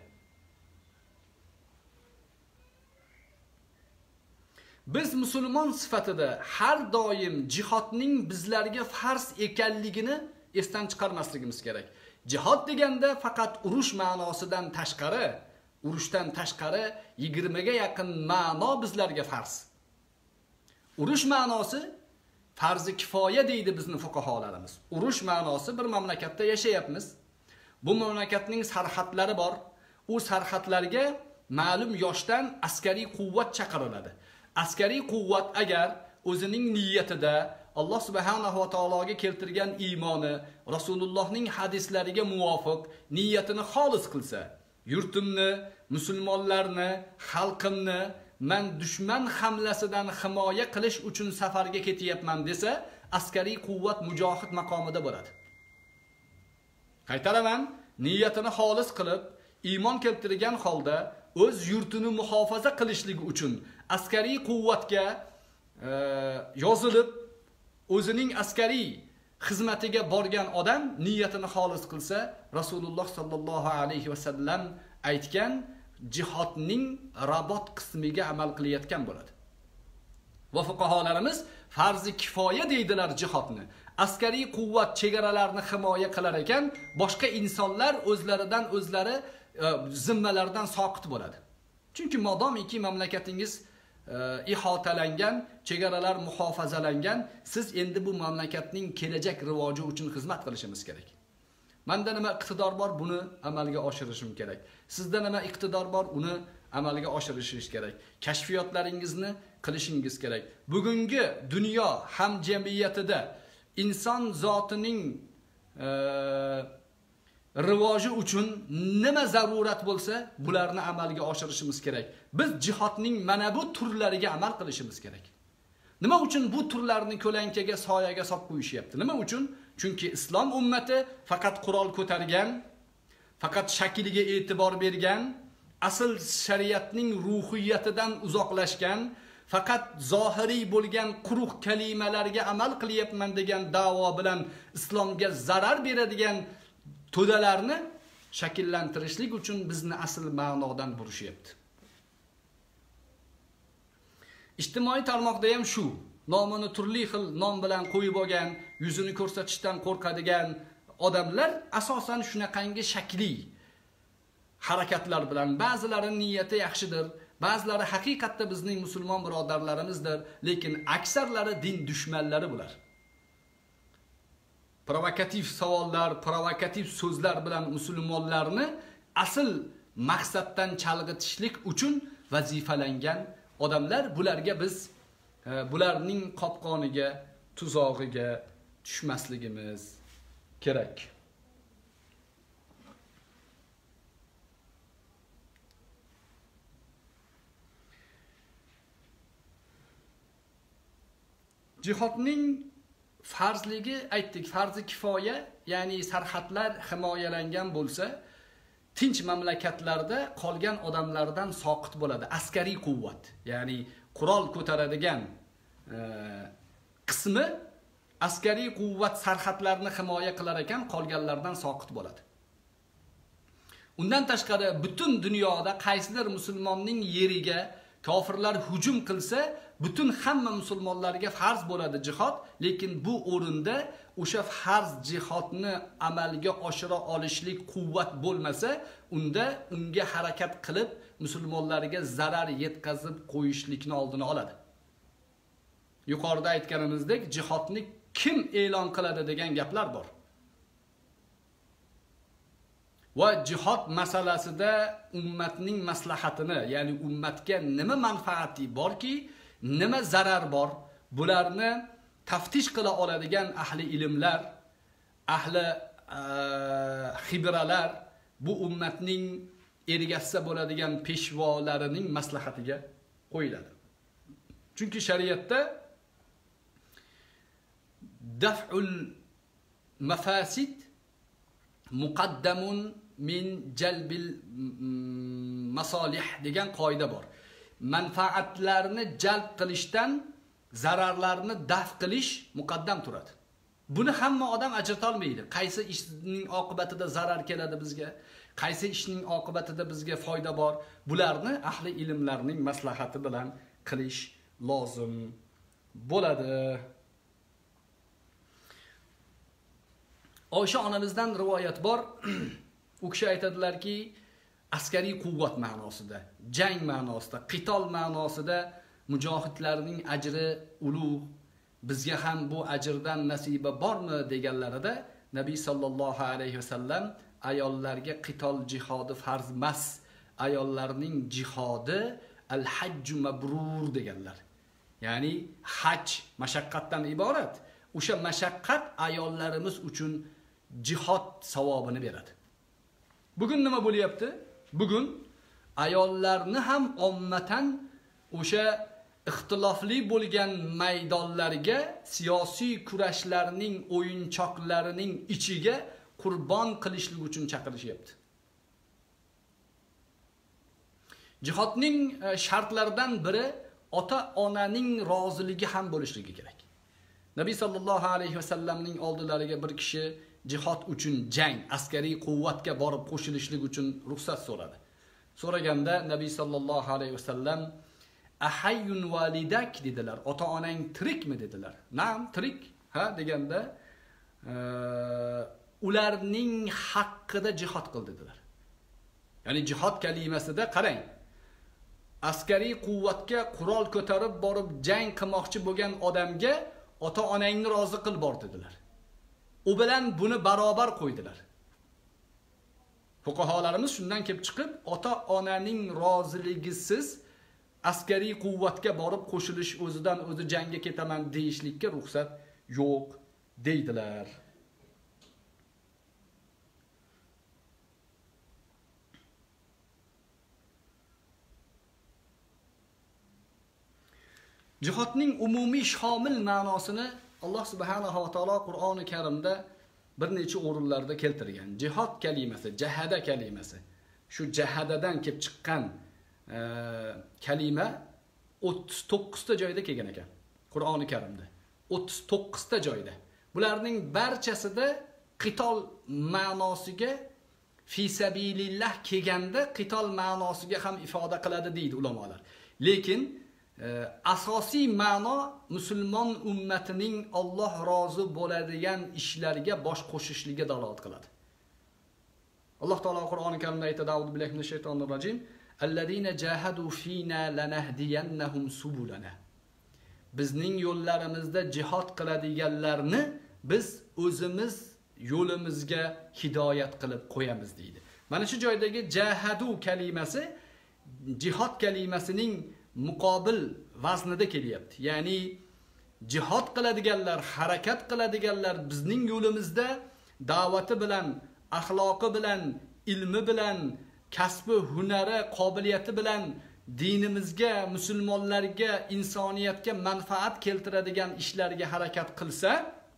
Biz musulmon sifatida har doim jihodning bizlarga farz ekanligini esdan chiqarmasligimiz kerak. Jihod deganda faqat urush ma'nosidan tashqari, urushdan tashqari 20 ga yaqin ma'no bizlarga farz. Urush ma'nosi farzi kifoya deydi bizni fuqaholarimiz. Urush ma'nosi bir mamlakatda yashayapmiz. Bu mamlakatning sarhadlari bor. U sarhadlarga ma'lum yoshdan askariy quvvat chaqiriladi. Askariy quvvat agar o'zining niyatida Alloh subhanahu va taologa keltirgan iymoni, Rasulullohning hadislariga muvofiq niyatini xolis qilsa, yurtimni, musulmonlarni, xalqimni men dushman hamlasidan himoya qilish uchun safarga ketyapman desa, askariy quvvat mujohid maqomida bo'ladi. Qaytaraman, niyatini xolis qilib, iymon keltirgan holda o'z yurtini muhofaza qilishligi uchun askariy quvvatga yozilib, o'zining askariy xizmatiga borgan odam niyatini xolis qilsa, Rasululloh sallallohu alayhi va sallam aytgan jihodning rabot qismiga amal qilayotgan bo'ladi. Va fuqaholarimiz farzi kifoya deydilar jihodni. Askariy quvvat chegaralarni himoya qilar ekan, boshqa insonlar o'zlaridan o'zlari zimmalardan soqit bo'ladi. Chunki modomiki mamlakatingiz ihotalangan, chegaralar muhofazalangan, siz endi bu mamlakatning kelajak rivoji uchun xizmat qilishimiz kerak. Menda nima iqtidor bor, buni amalga oshirishim kerak. Sizda nima iqtidor bor, uni amalga oshirishingiz kerak. Kashfiyotlaringizni qilishingiz kerak. Bugungi dunyo hamjamiyatida inson zotining rivoji uchun nima zarurat bo'lsa, bularni amalga oshirishimiz kerak. Biz jihodning mana bu turlariga amal qilishimiz kerak. Nima uchun bu turlarni ko'lankaga, soyaga solib qo'yishyapti? Nima uchun? Chunki islom ummati faqat qurol ko'targan, faqat shakliga e'tibor bergan, asl shariatning ruhiyatidan uzoqlashgan, faqat zohiriy bo'lgan quruq kalimalarga amal qilyapman degan da'vo bilan islomga zarar beradigan to'dalarni shakllantirishlik uchun bizni asl ma'nodan burishyapti. Ijtimoiy tarmoqda ham shu, nomini turli xil nom bilan qo'yib olgan, yuzini ko'rsatishdan qo'rqadigan odamlar asosan shunaqangi shakli harakatlar bilan, ba'zilari niyati yaxshidir, ba'zilari haqiqatda bizning musulmon birodarlarimizdir, lekin aksarlari din dushmanlari bular. Provokativ savollar, provokativ so'zlar bilan musulmonlarni asl maqsaddan chalg'itishlik uchun vazifalangan odamlar. Bularga biz bularning qopqoniga, tuzog'iga tushmasligimiz kerak. Jihodning farzligi aytdik, farzi kifoya, ya'ni sarhadlar himoyalangan bo'lsa, tinch mamlakatlarda qolgan odamlardan soqit bo'ladi. Askariy quvvat, ya'ni qurol ko'taradigan qismi askariy quvvat sarhadlarni himoya qilar ekan, qolganlardan soqit bo'ladi. Undan tashqari butun dunyoda qaysidir musulmonning yeriga kofirlar hujum qilsa, butun hamma musulmonlarga farz bo'ladi jihod, lekin bu o'rinda o'sha farz jihodni amalga oshira olishlik quvvat bo'lmasa, unda unga harakat qilib musulmonlarga zarar yetkazib qo'yishlikni oldini oladi. Yuqorida aytganimizdek, jihodni kim e'lon qiladi degan gaplar bor. Va jihod masalasida ummatning maslahatini, ya'ni ummatga nima manfaati borki, nima zarar bor, bularni taftish qila oladigan ahli ilmlar, ahli xibralar bu ummatning ergashsa bo'ladigan peshvolarining maslahatiga qo'yiladi. Chunki shariatda daf'ul mafasid muqaddamun min jalbil masolih degan qoida bor. Manfaatlarni jalb qilishdan zararlarni daf qilish muqaddam turadi. Buni hamma odam ajrata olmaydi. Qaysi ishning oqibatida zarar keladi bizga, qaysi ishning oqibatida bizga foyda bor, bularni ahli ilmlarning maslahati bilan qilish lozim bo'ladi. Oysha onamizdan rivoyat bor. U kishi aytadilarki, askariy quvvat ma'nosida, jang ma'nosida, qitol ma'nosida mujohidlarning ajri ulug', bizga ham bu ajrdan nasiba bormi deganlarida Nabiy sallallohu alayhi vasallam ayollarga qitol jihodi farz emas, ayollarning jihodi al-hajj mabrur deganlar. Ya'ni haj mashaqqatdan iborat. O'sha mashaqqat ayollarimiz uchun jihod savobini beradi. Bugun nima bo'lyapti? Bugun ayollarni ham ommatan o'sha ixtilofli bo'lgan maydonlarga, siyosiy kurashlarning o'yinchoqlarining ichiga qurbon qilishlik uchun chaqirishyapti. Jihodning shartlaridan biri ota-onaning roziligi ham bo'lishligi kerak. Nabiy sallallohu alayhi vasallamning oldilariga bir kishi jihod uchun jang, askariy quvvatga borib qo'shilishlik uchun ruxsat so'radi. So'raganda Nabiy sallallohu alayhi vasallam ahayyun validak dedilar. Ota-onang tirikmi dedilar. Na'am, tirik. Ha deganda ularning haqqida jihod qil dedilar. Ya'ni jihod kalimasida qarang. Askariy quvvatga qurol ko'tarib borib jang qilmoqchi bo'lgan odamga ota-onangni rozi qil bor dedilar. U bilan buni barobar qo'ydilar. Fuqaholarimiz shundan kelib chiqib, ota-onaning roziligisiz askariy quvvatga borib qo'shilish o'zidan o'zi jangga ketaman deyishlikka ruxsat yo'q deydilar. Jihodning umumiy shomil ma'nosini Alloh subhanahu va taolo Qur'oni Karimda bir necha o'rinlarda keltirgan. Jihod kalimasi, jahada kalimasi, shu jahadadan kelib chiqqan kalima 39 ta joyda kelgan ekan. Qur'oni Karimda 39 ta joyda. Bularning barchasida qitol ma'nosiga fi sabilillah kelganda qitol ma'nosiga ham ifoda qiladi deydi ulamolar. Lekin asosiy ma'no musulmon ummatining Alloh rozi bo'ladigan ishlarga bosh qo'shishligiga dalolat qiladi. Alloh taolo Qur'oni Karimda aytadi: "A'udhu billahi minash shaytonir rojim. Allazina jahadu fina lanahdiyannahum subulana." Bizning yo'llarimizda jihad qiladiganlarni biz o'zimiz yo'limizga hidoyat qilib qo'yamiz deydi. Mana shu joydagi jahadu kalimasi jihad kalimasining muqobil vaznida kelyapti. Ya'ni jihad qiladiganlar, harakat qiladiganlar bizning yo'limizda da'vati bilan, axloqi bilan, ilmi bilan, kasbi, hunari, qobiliyati bilan dinimizga, musulmonlarga, insoniyatga manfaat keltiradigan ishlarga harakat qilsa,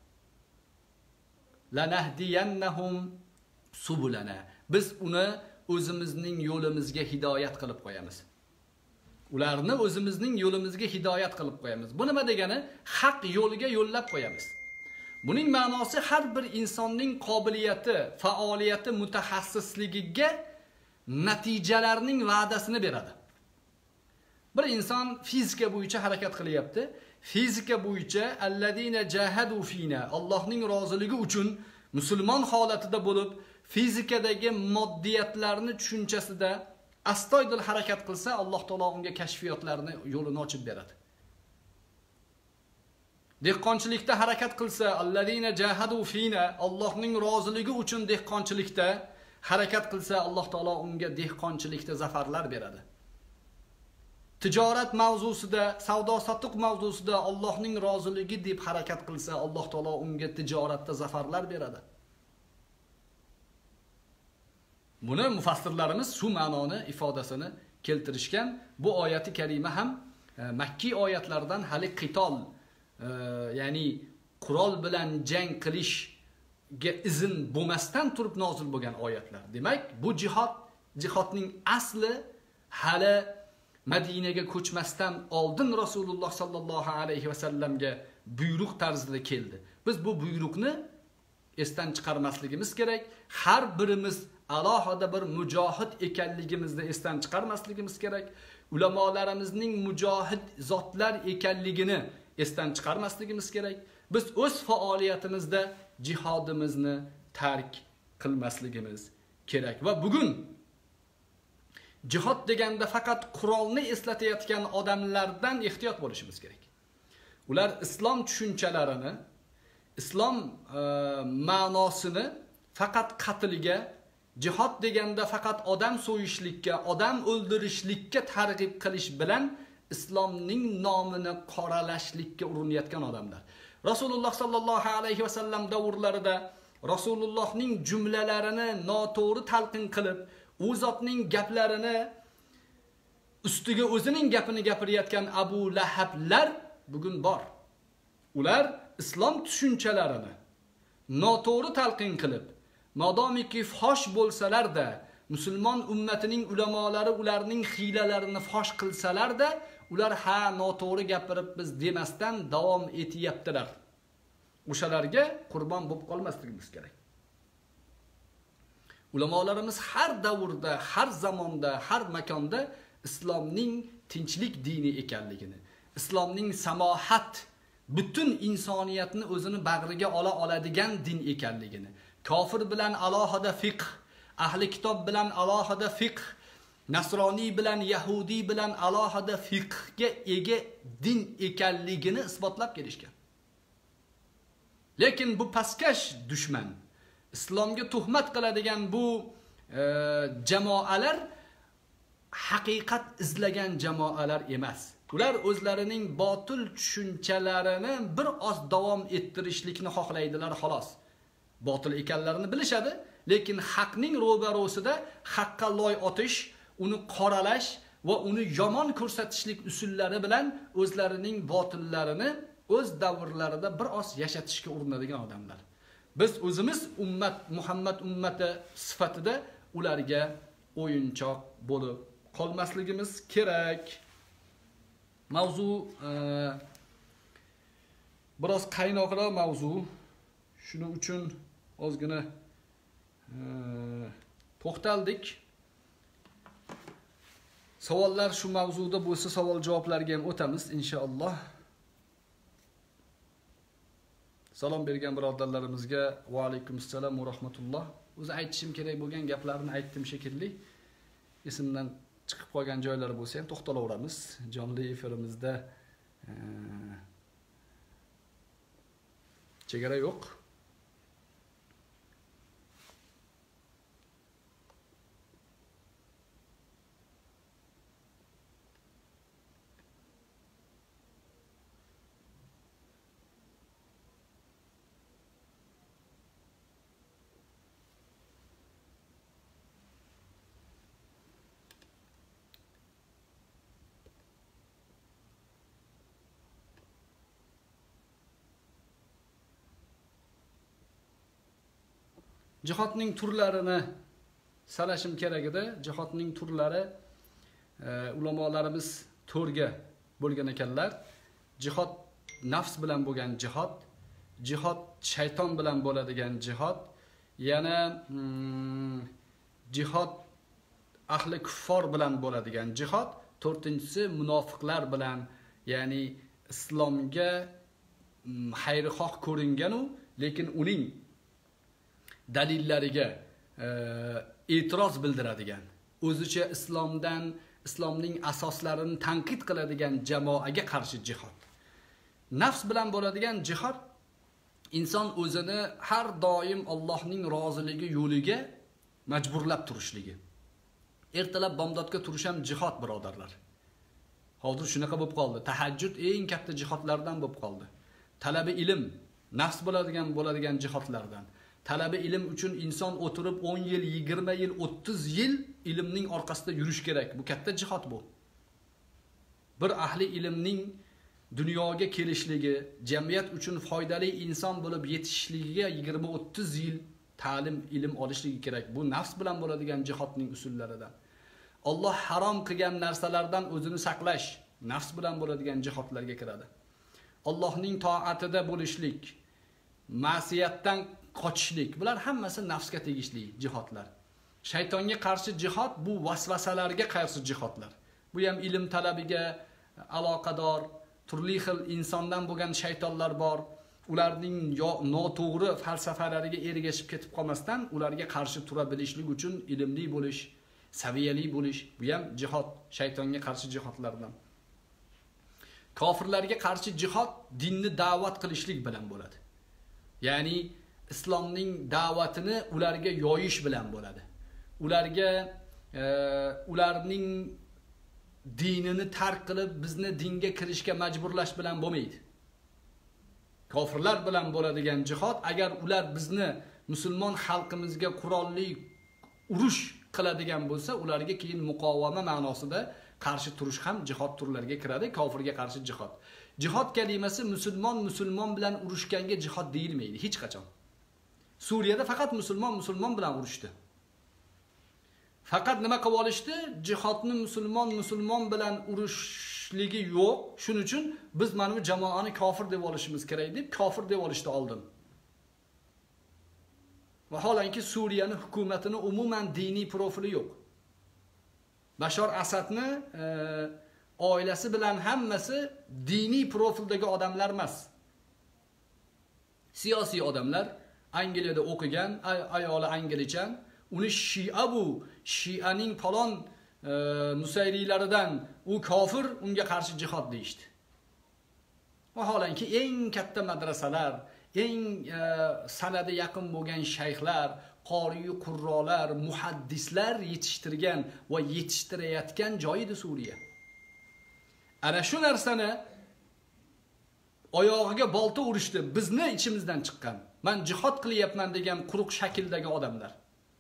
lanahdiyannahum subulana. Biz uni o'zimizning yo'limizga hidoyat qilib qo'yamiz. Ularni o'zimizning yo'limizga hidoyat qilib qo'yamiz. Bu nima degani? Haq yo'lga yo'llab qo'yamiz. Buning ma'nosi har bir insonning qobiliyati, faoliyati, mutaxassisligiga natijalarning va'dasini beradi. Bir inson fizika bo'yicha harakat qilyapti. Fizika bo'yicha alladina jahadu fina, Allohning roziligi uchun musulmon holatida bo'lib, fizikadagi moddiyatlarni tushunchasida astoydil harakat qilsa, Alloh taolo unga kashfiyotlarni yo'lini ochib beradi. Dehqonchilikda harakat qilsa, alladina jahadu fina, Allohning roziligi uchun dehqonchilikda harakat qilsa, Alloh taolo unga dehqonchilikda zafarlar beradi. Tijorat mavzusida, savdo-sotiq mavzusida Allohning roziligi deb harakat qilsa, Alloh taolo unga tijoratda zafarlar beradi. Buni mufassirlarimiz shu ma'noni ifodasini keltirishgan. Bu oyati karima ham Makki oyatlardan hali qitol, ya'ni qurol bilan jang qilishga izn bo'lmasdan turib nozil bo'lgan oyatlar. Demak, bu jihodning asli hali Madinaga ko'chmasdan oldin Rasululloh sallallohu alayhi va sallamga buyruq tarzida keldi. Biz bu buyruqni esdan chiqarmasligimiz kerak. Har birimiz alohida bir mujohid ekanligimizni esdan chiqarmasligimiz kerak. Ulamolarimizning mujohid zotlar ekanligini esdan chiqarmasligimiz kerak. Biz o'z faoliyatimizda jihodimizni tark qilmasligimiz kerak. Va bugun jihod deganda faqat qurolni eslatayotgan odamlardan ehtiyot bo'lishimiz kerak. Ular islom tushunchalarini, islom ma'nosini faqat qatlga, jihod deganda faqat odam so'yishlikka, odam o'ldirishlikka targ'ib qilish bilan islomning nomini qoralashlikka urinayotgan odamlar. Rasululloh sallallohu alayhi va sallam davrlarida Rasulullohning jumlalarini noto'g'ri talqin qilib, u zotning gaplarini ustiga o'zining gapini gapirayotgan Abu Lahablar bugun bor. Ular islom tushunchalarini noto'g'ri talqin qilib, modomiki fosh bo'lsalar-da, musulmon ummatining ulamolari ularning hiylalarini fosh qilsalar-da, ular noto'g'ri gapiribmiz demasdan davom etyaptilar. O'shalarga qurbon bo'lib qolmasligimiz kerak. Ulamolarimiz har davrda, har zamonda, har makonda islomning tinchlik dini ekanligini, islomning samohat, butun insoniyatni o'zini bag'riga ola oladigan din ekanligini, kofir bilan alohida fiqh, ahli kitob bilan alohida fiqh, nasroniy bilan yahudiy bilan alohida fiqhga ega din ekanligini isbotlab kelishgan. Lekin bu pastkash dushman, islomga tuhmat qiladigan bu jamoalar haqiqat izlagan jamoalar emas. Ular o'zlarining botil tushunchalarini bir oz davom ettirishlikni xohlaydilar xolos. Botil ekanlarini bilishadi, lekin haqning ro'barosida haqqa loy otish, uni qoralash va uni yomon ko'rsatishlik usullari bilan o'zlarining botillarini o'z davrlarida bir oz yashatishga urinadigan odamlar. Biz o'zimiz ummat, Muhammad ummati sifatida ularga o'yinchoq bo'lib qolmasligimiz kerak. Mavzu biroz qaynoqroq mavzu. Shuning uchun ozgina to'xtaldik. Savollar shu mavzuda bo'lsa, savol-javoblarga ham o'tamiz inshaalloh. Salom bergan birodarlarimizga va alaykum assalom va rahmatulloh. O'zi aytishim kerak bo'lgan gaplarni aytdim shekilli. Esimdan chiqib qolgan joylari bo'lsa ham to'xtalaveramiz. Jonli efirimizda chegara yo'q. Jihodning turlarini sanashim kerak edi. Jihodning turlari ulamolarimiz to'rga bo'lgan ekanlar. Jihod nafs bilan bo'lgan jihod, jihod shayton bilan bo'ladigan jihod, yana jihod ahli kuffor bilan bo'ladigan jihod, to'rtinchisi munofiqlar bilan, ya'ni islomga xayrixoh ko'ringan lekin uning dalillariga e'tiroz bildiradigan, o'zicha islomning asoslarini tanqid qiladigan jamoaga qarshi jihod. Nafs bilan bo'ladigan jihod inson o'zini har doim Allohning roziligi yo'liga majburlab turishligi. Ertalab bomdodga turish ham jihod, birodarlar. Hozir shunaqa bo'lib qoldi. Tahajjud eng katta jihodlardan bo'lib qoldi. Talabi ilm nafs bo'ladigan jihodlardan. Talabi ilm uchun inson o'tirib 10 yil, 20 yil, 30 yil ilmning orqasida yurish kerak. Bu katta jihod bu. Bir ahli ilmning dunyoga kelishligi, jamiyat uchun foydali inson bo'lib yetishishligiga 20-30 yil ta'lim, ilm olishligi kerak. Bu nafs bilan bo'ladigan jihodning usullaridan. Alloh harom qilgan narsalardan o'zini saqlash nafs bilan bo'ladigan jihodlarga kiradi. Allohning toatida bo'lishlik, ma'siyatdan qochishlik, bular hammasi nafsga tegishli jihodlar. Shaytonga qarshi jihod bu vasvasalarga qarshi jihodlar. Bu ham ilm talabiga aloqador, turli xil insondan bo'lgan shaytonlar bor. Ularning noto'g'ri falsafalariga ergashib ketib qolmasdan, ularga qarshi tura bilishlik uchun ilmli bo'lish, saviyali bo'lish, bu ham jihod, shaytonga qarshi jihodlardan. Kofirlarga qarshi jihod dinni da'vat qilishlik bilan bo'ladi. Ya'ni islomning da'vatini ularga yoyish bilan bo'ladi. Ularga ularning dinini tark qilib bizni dinga kirishga majburlash bilan bo'lmaydi. Kofirlar bilan bo'ladigan jihod, agar ular bizni musulmon xalqimizga qurolli urush qiladigan bo'lsa, ularga keyin muqovama ma'nosida qarshi turish ham jihod turlariga kiradi. Kofirga qarshi jihod. Jihod kalimasi musulmon bilan urushganga jihod deyilmaydi hech qachon. Suriyada faqat musulmon bilan urushdi. Faqat nima qilib olishdi? Jihodni musulmon bilan urushligi yo'q. Shuning uchun biz mana bu jamoani kofir deb olishimiz kerak deb kofir deb olishdi oldin. Vaholanki Suriyaning hukumatini umuman diniy profili yo'q. Bashar Asadni oilasi bilan hammasi diniy profildagi odamlar emas. Siyosiy odamlar, Angliyada o'qigan, ayoli anglichan, uni Shianing falon nusayriylaridan u kofir, unga qarshi jihod deyishdi. Vaholanki eng katta madrasalar, eng sanadi yaqin bo'lgan shayxlar, qoriy qurrolar, muhaddislar yetishtirgan va yetishtirayotgan joyida Suriya. Ana shu narsani oyog'iga bolta urishdi, bizni ichimizdan chiqqan. Men jihod qilyapman degan quruq shakldagi odamlar.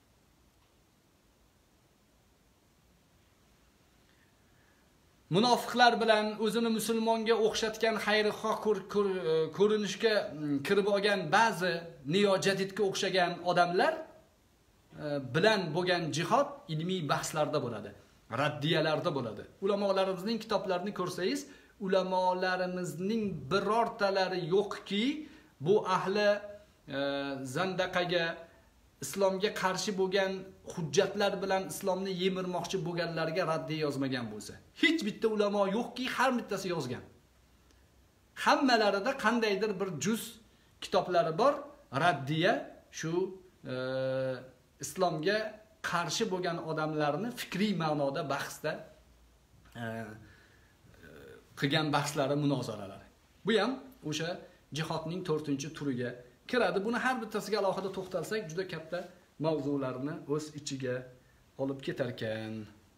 Munofiqlar bilan o'zini musulmonga o'xshatgan xayrixoh ko'rinishga kirib olgan ba'zi niyojadidga o'xshagan odamlar bilan bo'lgan jihod ilmiy bahslarda bo'ladi, raddiyalarda bo'ladi. Ulamolarimizning kitoblarini ko'rsangiz, ulamolarimizning birortalari yo'qki, bu ahli zandaqaga, islomga qarshi bo'lgan hujjatlar bilan islomni yemirmoqchi bo'lganlarga raddiya yozmagan bo'lsa. Hech bitta ulamo yo'qki, har bittasi yozgan. Hammalarida qandaydir bir juz kitoblari bor, raddiya shu islomga qarshi bo'lgan odamlarni fikriy ma'noda bahsda qilgan bahslari, munozaralari. Bu ham o'sha jihodning 4-turiga kiradi. Buni har bittasiga alohida to'xtalsak, juda katta mavzularni o'z ichiga olib ketar ekan.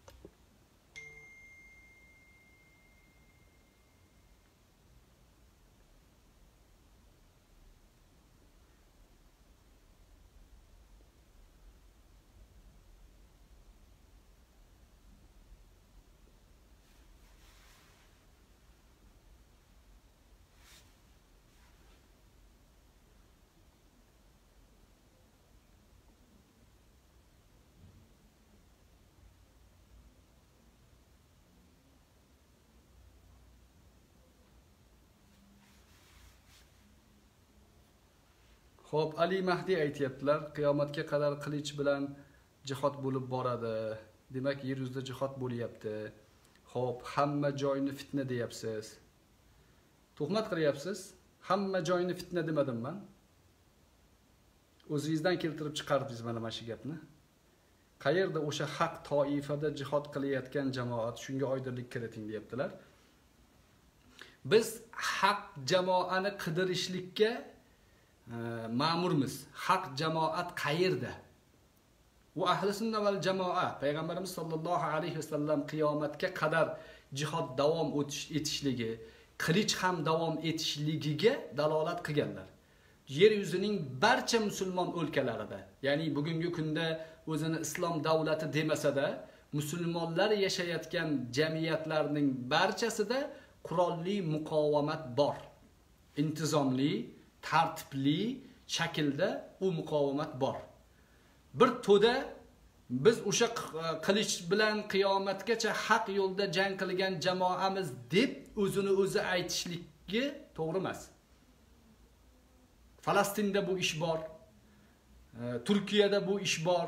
Xo'p, Ali Mahdi aytayaptilar, qiyomatga qadar qilich bilan jihod bo'lib boradi. Demak, yer yuzida jihod bo'lyapti. Xo'p, hamma joyni fitna deyapsiz. Tuhmat qilyapsiz. Hamma joyni fitna demadim men. O'zingizdan keltirib chiqardingiz mana shu gapni. Qayerda o'sha haq toifada jihod qilayotgan jamoat, shunga oydinlik kiriting deyaptilar. Biz haq jamoani qidirishlikka ma'murmiz. Haq jamoat qayerda? U ahli sunna val jamoa payg'ambarimiz sollallohu alayhi vasallam qiyomatga qadar jihod davom etishligi, qilich ham davom etishligiga dalolat qilganlar. Yer yuzining barcha musulmon o'lkalarida, ya'ni bugungi kunda o'zini islom davlati demasa-da, musulmonlar yashayotgan jamiyatlarning barchasida qurolli muqovamat bor. Intizomli, tartibli shaklda u muqovamat bor. Bir to'da biz o'sha qilich bilan qiyomatgacha haq yo'lda jang qilgan jamoamiz deb o'zini o'zi aytishligi to'g'ri emas. Falastinda bu ish bor. Turkiyada bu ish bor.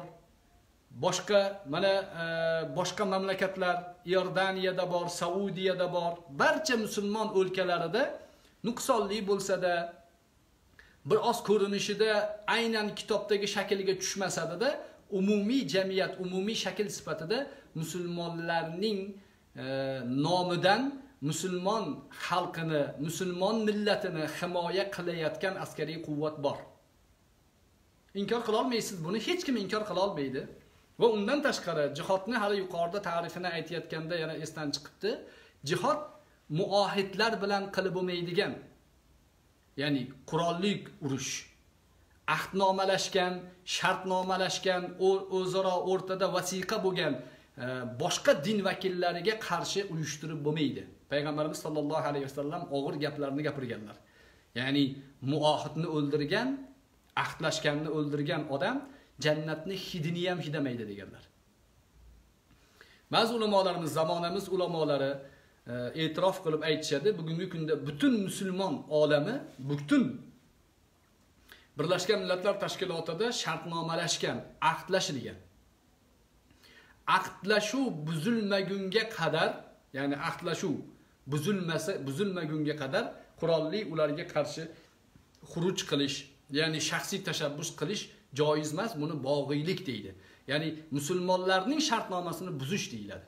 Boshqa mamlakatlar, Iordaniyada bor, Saudiyada bor. Barcha musulmon o'lkalarida nuqsonli bo'lsa-da, bir oz ko'rinishida aynan kitobdagi shakliga tushmasa-da, umumiy jamiyat, umumiy shakl sifatida musulmonlarning nomidan musulmon xalqini, musulmon millatini himoya qilayotgan askariy quvvat bor. Inkor qila olmaysiz buni, hech kim inkor qila olmaydi. Va undan tashqari jihodni hali yuqorida ta'rifini aytayotganda yana esdan chiqibdi. Jihod muohidlar bilan qilib bo'lmaydigan, ya'ni qurolli urush, ahdnomalashgan, shartnomalashgan, o'zaro o'rtada vasiqa bo'lgan boshqa din vakillariga qarshi uyushtirib bo'lmaydi. Payg'ambarimiz sollallohu alayhi vasallam og'ir gaplarni gapirganlar. Ya'ni muohidni o'ldirgan, ahdlashganni o'ldirgan odam jannatni hidini ham hidamaydi deganlar. Ba'zi ulamolarimiz, zamonamiz ulamolari e'tirof qilib aytishadi, bugungi kunda butun musulmon olami, butun Birlashgan Millatlar Tashkilotida shartnomalashgan, ahdlashilgan. Ahdlashuv buzilmagunga qadar, ya'ni ahdlashuv buzilmagunga qadar qurolli ularga qarshi xuruj qilish, ya'ni shaxsiy tashabbus qilish joiz emas, buni bog'iylik deydi. Ya'ni musulmonlarning shartnomasini buzish deyiladi.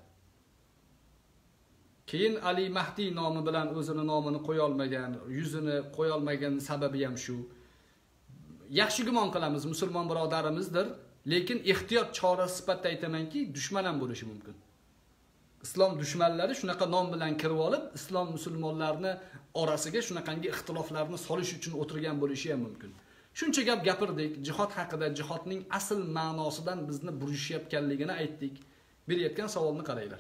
Keyin Ali Mahdi nomi bilan o'zini nomini qo'ya olmagan, yuzini qo'ya olmagan sababi ham shu. Yaxshi gumon qilamiz, musulmon birodarimizdir, lekin ehtiyot chorasi sifatida aytamanki, dushman ham bo'lishi mumkin. Islom dushmanlari shunaqa nom bilan kirib olib, islom musulmonlarni orasiga shunaqangi ixtiloflarni solish uchun o'tirgan bo'lishi ham mumkin. Shuncha gap gapirdik, jihod haqida, jihodning asl ma'nosidan bizni burishayotganligini aytdik. Berayotgan savolni qaranglar.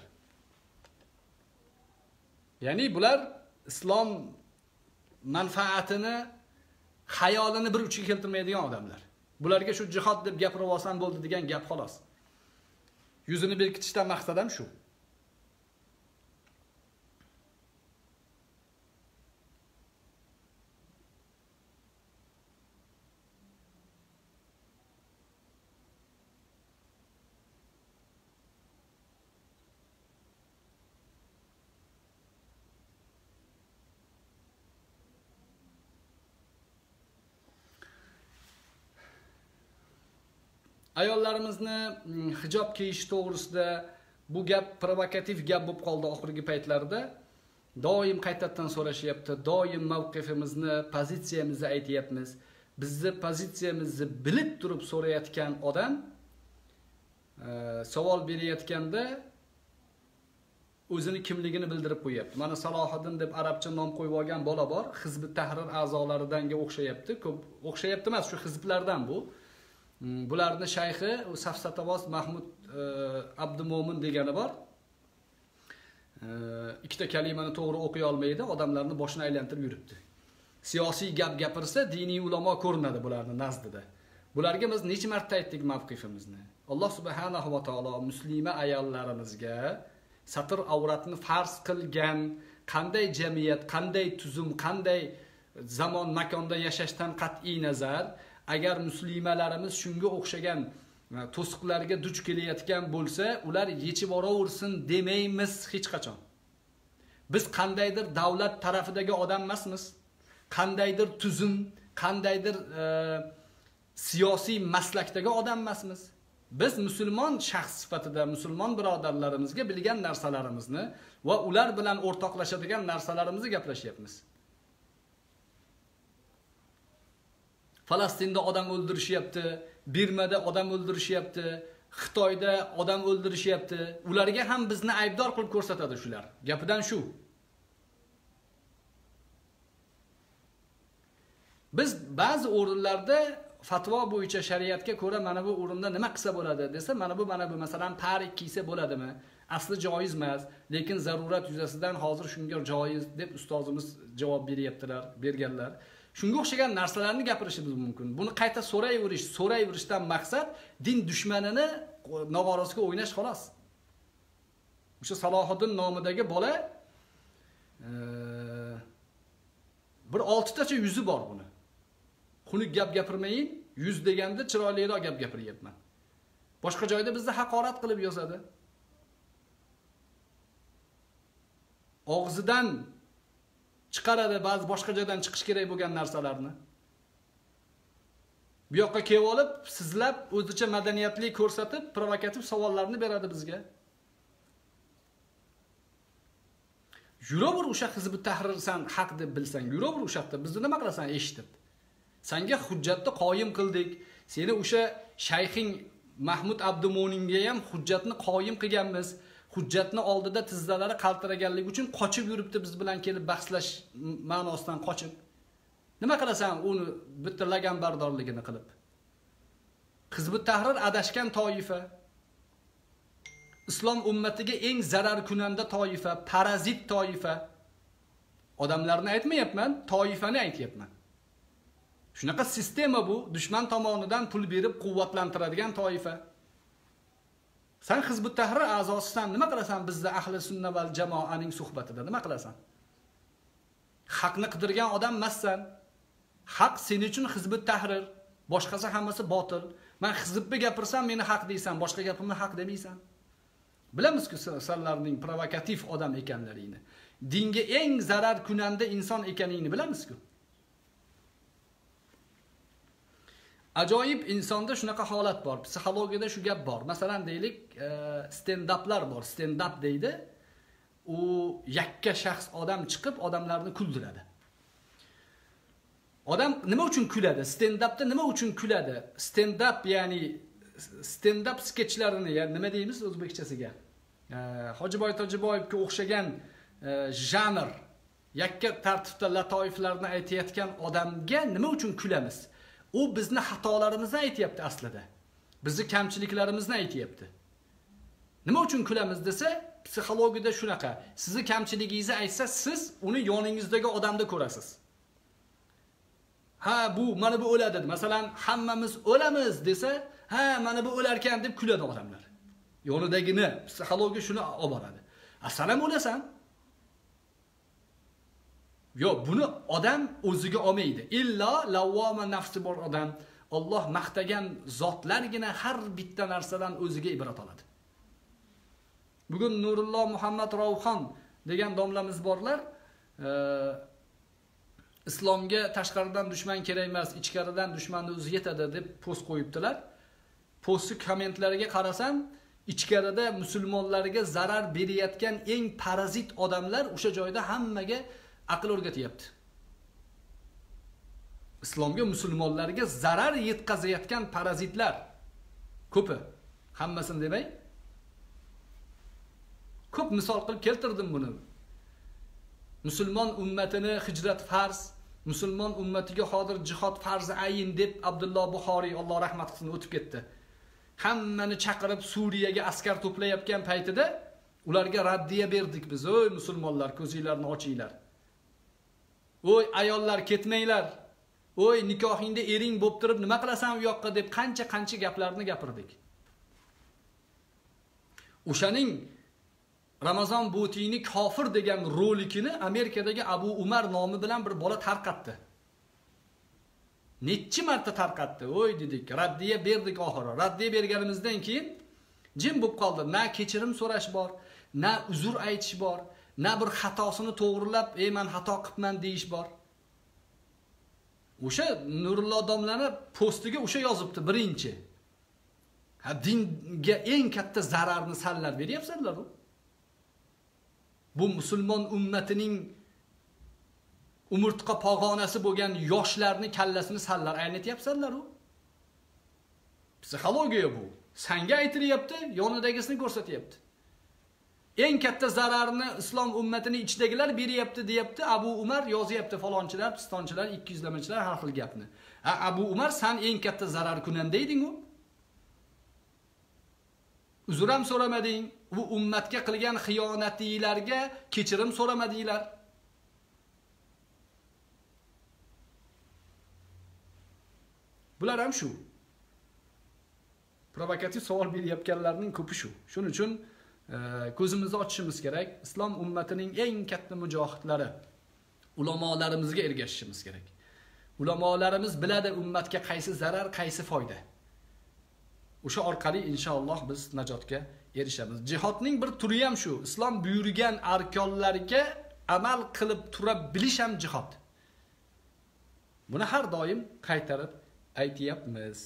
Ya'ni bular islom manfaatini, xayolini bir uchiga keltirmaydigan odamlar. Bularga shu jihod deb gapirib olsam bo'ldi degan gap xolos. Yuzini berkitishdan maqsad ham shu. Ayollarimizni hijob kiyish to'g'risida bu gap provokativ gap bo'lib qoldi oxirgi paytlarda. Doim qaytadan so'rashyapti, doim mavqifimizni, pozitsiyamizni aytyapmiz. Bizni pozitsiyamizni bilib turib so'rayotgan odam savol berayotganda o'zini kimligini bildirib qo'yapti. Mana Salohiddin deb arabcha nom qo'yib olgan bola bor, Hizb-ut Tahrir a'zolaridanga o'xshayapti. Ko'p o'xshayapti emas, shu hizblardan bu. Bularning shayxi Safsatavoz Mahmud Abdumo'min degani bor. Ikkita kalimani to'g'ri o'qiy olmaydi, odamlarni boshini aylantirib yuribdi. Siyosiy gap gapirsa, diniy ulamo ko'rinadi bularning nazdida. Bularga biz necha marta aytdik mavqifimizni. Alloh subhanahu va taolo muslima ayollarimizga satr avratni farz qilgan, qanday jamiyat, qanday tuzum, qanday zamon makonda yashashdan qat'iy nazar, agar muslimalarimiz shunga o'xshagan to'siqlarga duch kelayotgan bo'lsa, ular yechib oraversin demaymiz hech qachon. Biz qandaydir davlat tarafidagi odam emasmiz. Qandaydir tuzum, qandaydir siyosiy maslakdagi odam emasmiz. Biz musulmon shaxs sifatida musulmon birodarlarimizga bilgan narsalarimizni va ular bilan o'rtoqlashadigan narsalarimizni gaplashyapmiz. Falastinda odam o'ldirishyapti, Birmada odam o'ldirishyapti, Xitoyda odam o'ldirishyapti. Ularga ham bizni aybdor qilib ko'rsatadi shular. Gapidan shu. Biz ba'zi o'rinlarda fatvo bo'yicha shariatga ko'ra mana bu o'rinda nima qilsa bo'ladi desa, mana bu masalan parik kiysa bo'ladimi? Asli joiz emas, lekin zarurat yuzasidan hozir shunga joiz deb ustozimiz javob berganlar. Shunga o'xshagan narsalarni gapirishimiz mumkin. Buni qayta so'rayverishdan maqsad din dushmanini nog'orasiga o'ynash xolos. O'sha Salohiddin nomidagi bola bir 6 tacha yuzi bor buni. Xunuk gap gapirmayin, yuz deganda chiroyliroq gap gapiryapman. Boshqa joyda bizni haqorat qilib yozadi. Og'zidan chiqaradi ba'zi boshqa joydan chiqish kerak bo'lgan narsalarni. Bu yoqqa kelib olib, sizlab o'zicha madaniyatli ko'rsatib, provokativ savollarni beradi bizga. Yuraver o'sha Hizb-ut Tahrir san haq deb bilsang, yuraver o'sha yerda bizni nima qilasan eshitib. Senga hujjatni qoyim qildik. Seni o'sha shayxing Mahmud Abdumo'ninga ham hujjatni qoyim qilganmiz. Hujjatni oldida tizzalari qaltiraganligi uchun qochib yuribdi biz bilan kelib bahslash ma'nosidan qochib. Nima qilasan uni bitta laganbardorligini qilib? Hizb-ut Tahrir adashgan toifa. Islom ummatiga eng zarar kunanda toifa, parazit toifa. Odamlarni aytmayapman, toifani aytyapman. Shunaqa sistema bu, dushman tomonidan pul berib quvvatlantiradigan toifa. Sen Hizb-ut Tahrir a'zosisan, nima qilasan bizda ahli sunna val jamoaning suhbatida? Nima qilasan? Haqni qidirgan odam emassan. Haq sening uchun Hizb-ut Tahrir, boshqasi hammasi botil. Men hizbni gapirsam meni haq deysan, boshqa gapimni haq demaysan. Bilamiz-ku sizlarning provokativ odam ekanlaringni. Dinga eng zarar kunanda inson ekaningni bilamiz-ku. Ajoyib insonda shunaqa holat bor. Psixologiyada shu gap bor. Masalan deylik, stand-uplar bor. Stand-up deydi. U yakka shaxs odam chiqib odamlarni kuldiradi. Odam nima uchun kuladi? Stand-upda nima uchun kuladi? Stand-up ya'ni stand-up sketchlarini, ya'ni nima deymiz o'zbekchasiga? Hojiboy Tojiboyevga o'xshagan janr, yakka tartibda latoiflarni aytayotgan odamga nima uchun kulamiz? U bizni xatolarimizni aytayapti aslida. Bizni kamchiliklarimizni aytayapti. Nima uchun kulamiz desa, psixologiyada shunaqa. Sizni kamchiligingizni aytsa, siz uni yoningizdagi odamda ko'rasiz. Ha, bu mana bu o'ladi. Masalan, hammamiz o'lamiz desa, ha, mana bu o'larkan deb kuladi odamlar. Yonidagini psixologiya shuni olib boradi. Sen ham o'lasan. Yo, buni odam o'ziga olmaydi. Illo lavvoma nafsi bor odam, Alloh maqtagan zotlargina har bitta narsadan o'ziga ibrat oladi. Bugun Nurulloh Muhammad Ravxon degan domlamiz borlar, islomga tashqaridan dushman kerak emas, ichkaridan dushmanni o'zi yetadi deb post qo'yibdilar. posti kommentlariga qarasam, ichkarida musulmonlarga zarar berayotgan eng parazit odamlar o'sha joyda hammaga aql o'rgatyapti. Islomga, musulmonlarga zarar yetkazayotgan parazitlar ko'pi. Hammasini demay. Ko'p misol qilib keltirdim buni. Musulmon ummatini hijrat farz, musulmon ummatiga hozir jihad farzi ayin deb Abdulloh Buxoriy Alloh rahmat qilsin o'tib ketdi. Hammani chaqirib Suriyaga askar to'playotgan paytida ularga raddiya berdik biz. Oy musulmonlar, ko'zinglarni ochinglar. Oy ayollar ketmanglar. Oy nikohingda ering bo'lib turib nima qilasan u yoqqa deb qancha gaplarni gapirdik. O'shaning Ramazon Bo'tiyni kofir degan rolikini Amerikadagi Abu Umar nomi bilan bir bola tarqatdi. Necha marta tarqatdi. Oy dedik, raddiya berdik oxiri. Raddiya berganimizdan keyin jim bo'lib qoldi. Na kechirim so'rash bor, na uzr aytish bor, na bir xatosini to'g'rilab, "Ey, men xato qilibman" deyish bor. O'sha Nurullo domlani postiga o'sha yozibdi birinchi. Ha, dinga eng katta zararni sanlar beryapsizlar-ku. Bu musulmon ummatining umurtqa pog'onasi bo'lgan yoshlarni kallasini sanlar aynatyapsizlar-ku. Psixologiya bu. Sanga aytilyapti, yonidagisini ko'rsatyapti. Eng katta zararni islom ummatining ichidagilar beryapti, deyapti. Abu Umar yozyapti, falonchilar, pistonchilar, 200lamachilar har xil gapni. Abu Umar sen eng katta zarar kunanda eding-ku. Uzr ham so'ramading, bu ummatga qilgan xiyonatinglarga kechirim so'ramadinglar. Bular ham shu. Provokativ savol berayotganlarning ko'pi shu. Shuning uchun ko'zimizni ochishimiz kerak. Islom ummatining eng katta mujohidlari ulamolarimizga ergashishimiz kerak. Ulamolarimiz biladi ummatga qaysi zarar, qaysi foyda. O'sha orqali inshaalloh biz najotga erishamiz. Jihodning bir turi ham shu. Islom buyurgan arkonlarga amal qilib tura bilish ham jihod. Buni har doim qaytarib aytayapmiz.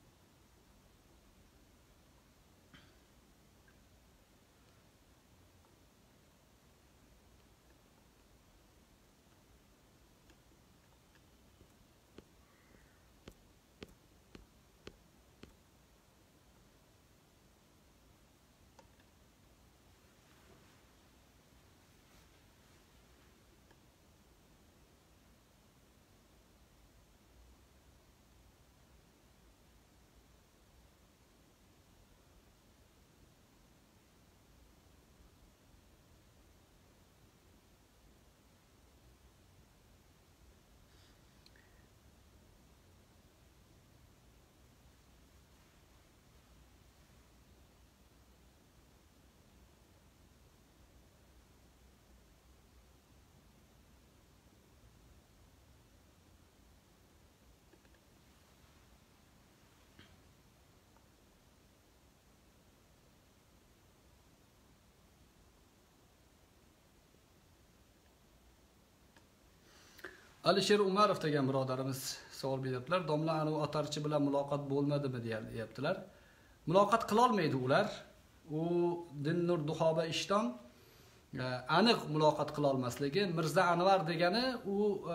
Alisher Umarov degan birodarimiz savol beryaptilar. Domla anu atarchi bilan muloqot bo'lmadimi deyaptilar. Muloqot qila olmaydi ular. U Dinnur Duxoba ishton aniq muloqot qila olmasligi. Mirza Anvar degani u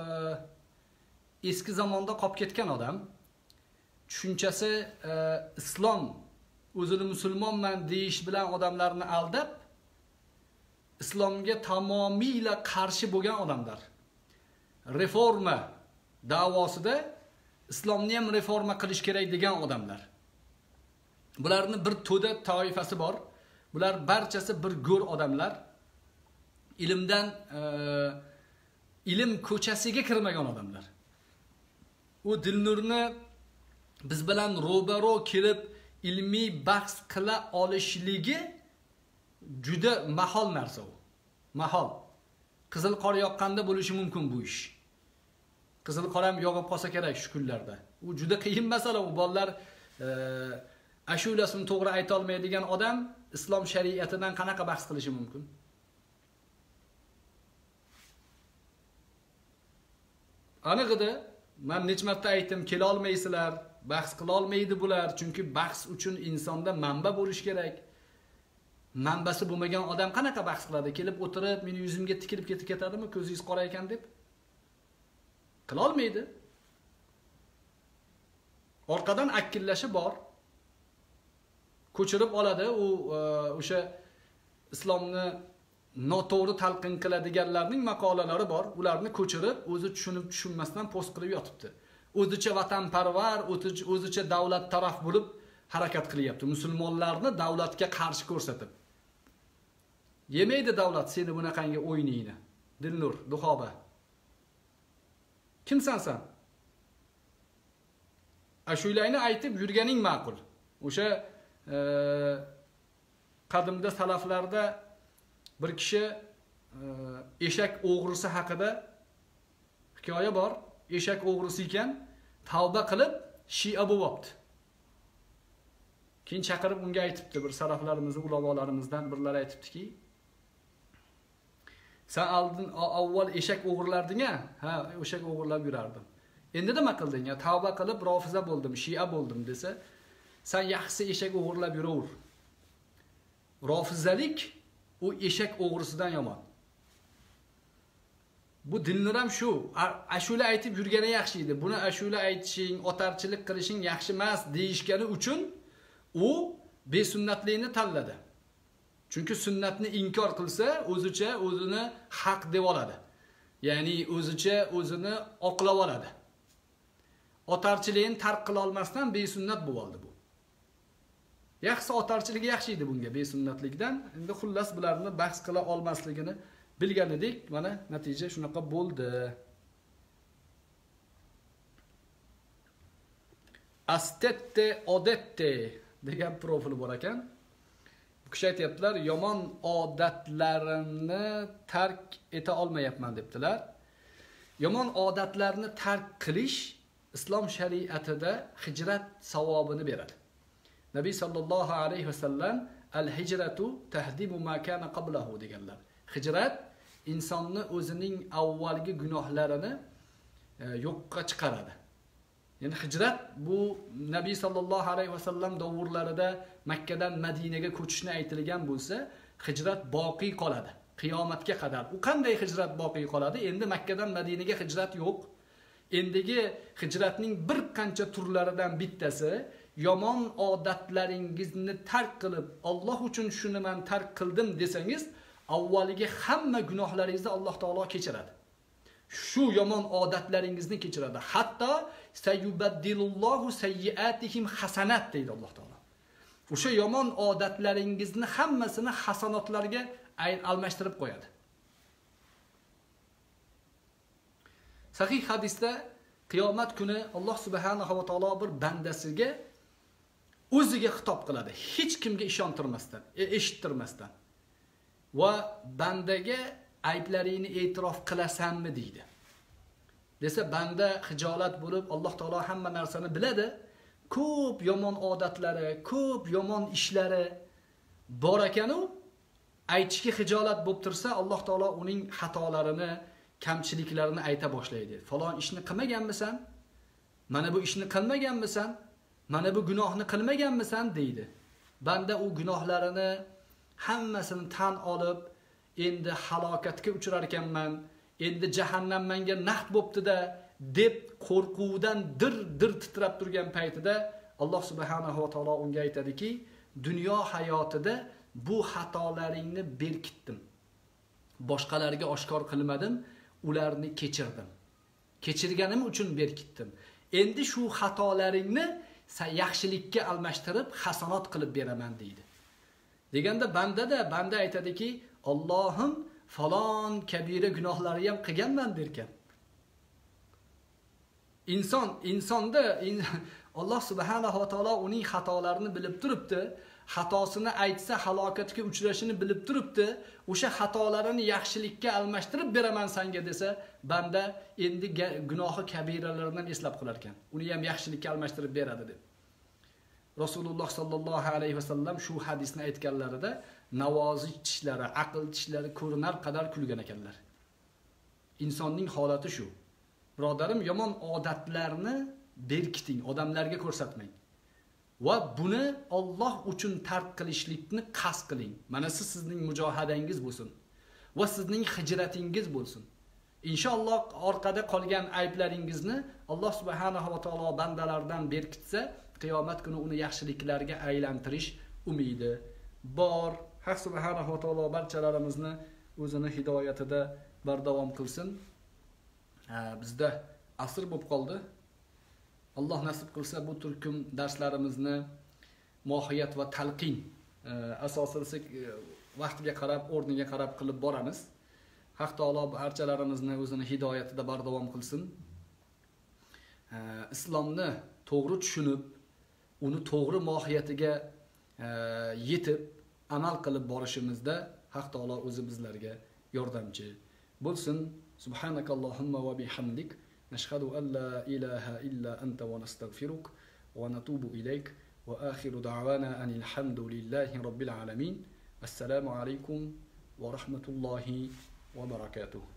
eski zamonda qolib ketgan odam. Tushunchasi islom o'zini musulmonman deyish bilan odamlarni aldab, islomga tamomiyla qarshi bo'lgan odamlar. Reforma davosida islomni ham reforma qilish kerak degan odamlar. Bularning bir to'da toifasi bor. Bular barchasi bir go'r odamlar. Ilmdan ilm ko'chasiga kirmagan odamlar. U Dilnurni biz bilan ro'baro kelib ilmiy bahs qila olishligi juda mahol narsa u. Mahol. Qizil qor yoqqanda bo'lishi mumkin bu ish. Qizil qor ham yog'ib qolsa kerak shu kunlarda. U juda qiyin masala. U bolalar ashulasini to'g'ri ayta olmaydigan odam islom shariatidan qanaqa bahs qilishi mumkin? Aniqida men necha marta aytdim, kela olmaysizlar, bahs qila olmaydi bular, chunki bahs uchun insonda manba bo'lish kerak. Manbasi bo'lmagan odam qanaqa bahs qiladi? Kelib o'tirib, meni yuzimga tikilib ketib ketadimi, ko'zingiz qora ekan deb? Qila olmaydi. Orqadan akkillashi bor. Ko'chirib oladi, u o'sha islomni noto'g'ri talqin qiladiganlarning maqolalari bor. Ularni ko'chirib, o'zi tushunib tushunmasdan post qilib yotibdi. O'zicha vatanparvar, o'zicha davlat taraf bo'lib harakat qilyapti. Musulmonlarni davlatga qarshi ko'rsatib. Yemaydi davlat seni bunaqangi o'yningni. Dilnur, Duxoba. Kimsan sen? Ashularini aytib yurganing ma'qul. O'sha qadimda salaflarda bir kishi eshak o'g'risi haqida hikoya bor. Eshak o'g'risi ekan, tavba qilib Shia bo'libdi. Keyin chaqirib unga aytibdi, bir salaflarimiz, ulamolarimizdan birlari aytibdiki, sen avval eshak o'g'irlarding-a? Ha, eshak o'g'irlab yurardim. Endi nima qilding? Tavba qilib rofiza bo'ldim, Shia bo'ldim desa, sen yaxshisi eshak o'g'irlab yuraver. Rofizalik u eshak o'g'risidan yomon. Bu Dilnur ham shu, ashula aytib yurgani yaxshi edi. Buni ashula aytishing, otarchilik qilishing yaxshi emas deyishgani uchun u besunnatlikni tanladi. Chunki sunnatni inkor qilsa, o'zicha o'zini haq deb oladi. Ya'ni o'zicha o'zini oqlab oladi. Otarchilikni tark qila olmasdan besunnat bo'ldi bu. Yaxshi otarchiligi yaxshi edi bunga besunnatlikdan. Endi xullas bularni bahs qila olmasligini bilgan edik. Mana natija shunaqa bo'ldi. Astette odette degan profil bor ekan. Bu kishi aytibdilar, yomon odatlarini tark eta olmayapman debdilar. Yomon odatlarni tark qilish islom shariatida hijrat savobini beradi. Nabiy sallallohu alayhi vasallam al-hijratu tahdimu ma kana qablahu deganlar. Hijrat insonni o'zining avvalgi gunohlarini yo'qqa chiqaradi. Ya'ni hijrat bu Nabiy sallallohu alayhi vasallam davrlarida Makkadan Madinaga ko'chishni aytilgan bo'lsa, hijrat boqiy qoladi qiyomatga qadar. U qanday hijrat boqiy qoladi? Endi Makkadan Madinaga hijrat yo'q. Endigi hijratning bir qancha turlaridan bittasi yomon odatlaringizni tark qilib, Alloh uchun shuni men tark qildim desangiz, avvaliga hamma gunohlaringizni Alloh taolo kechiradi. Shu yomon odatlaringizni kechiradi. Hatto sayubaddilullohu sayyiatihim hasanat deydi Alloh taolo. O'sha yomon odatlaringizni hammasini hasanotlarga almashtirib qo'yadi. Sahih hadisda qiyomat kuni Alloh subhanahu va taolo bir bandasiga o'ziga xitob qiladi, hech kimga ishontirmasdan, eshittirmasdan. Va bandaga ayblaringni e'tirof qilasanmi deydi. Desa banda xijolat bo'lib, Alloh taolo hamma narsani biladi. Ko'p yomon odatlari, ko'p yomon ishlari bor ekan-u, aytishga xijolat bo'lib tursa, Alloh taolo uning xatolarini, kamchiliklarini ayta boshlaydi. Falon ishni qilmaganmisan? Mana bu ishni qilmaganmisan? Mana bu gunohni qilmaganmisan deydi. Banda u gunohlarini hammasini tan olib, endi halokatga uchrar ekanman, endi jahannam menga naqd bo'pti-da deb qo'rquvdan dir titrab turgan paytida Alloh subhanahu va taolo unga aytadiki, dunyo hayotida bu xatolaringni berkitdim. Boshqalarga oshkor qilmadim, ularni kechirdim. Kechirganim uchun berkitdim. Endi shu xatolaringni yaxshilikka almashtirib hasanot qilib beraman deydi. Deganda banda aytadiki, Allohim falon kabira gunohlarni ham qilganman derkan. Insonda Alloh subhanahu va taolo uning xatolarini bilib turibdi. Xatosini aytsa halokatga uchrashini bilib turibdi. O'sha xatolarini yaxshilikka almashtirib beraman senga desa, banda endi gunohi kabiralardan eslab qolar ekan. Uni ham yaxshilikka almashtirib beradi deb. Rasululloh sallallohu alayhi vasallam shu hadisni aytganlarida navoziy tishlari, aql tishlari ko'rinar qadar kulgan ekanlar. Insonning holati shu. Birodarim, yomon odatlarni berkiting, odamlarga ko'rsatmang. Va buni Alloh uchun tark qilishlikni qasd qiling. Mana sizning mujohadangiz bo'lsin va sizning hijratingiz bo'lsin. Inshaalloh orqada qolgan ayblaringizni Alloh subhanahu va taolo bandalardan berkitsa, qiyomat kuni uni yaxshiliklarga aylantirish umidi bor. Haq subhanahu va taolo barchalarimizni o'zini hidoyatida bardavom qilsin. Bizda asr bo'lib qoldi. Alloh nasib qilsa bu turkum darslarimizni mohiyat va talqin asosida vaqtiga qarab, o'rniga qarab qilib boramiz. Haq taolo barchalarimizni o'zini hidoyatida bardavom qilsin. Islomni to'g'ri tushunib, uni to'g'ri mohiyatiga yetib amal qilib borishimizda Haq taolo o'zi bizlarga yordamchi bo'lsin. Subhanakallohumma va bihamdik nashhadu an la ilaha illa anta va nastaghfiruk va natubu ilayk va akhiru da'wana anil hamdulillahi robbil alamin. Assalomu alaykum va rahmatullohi wa barakatuh.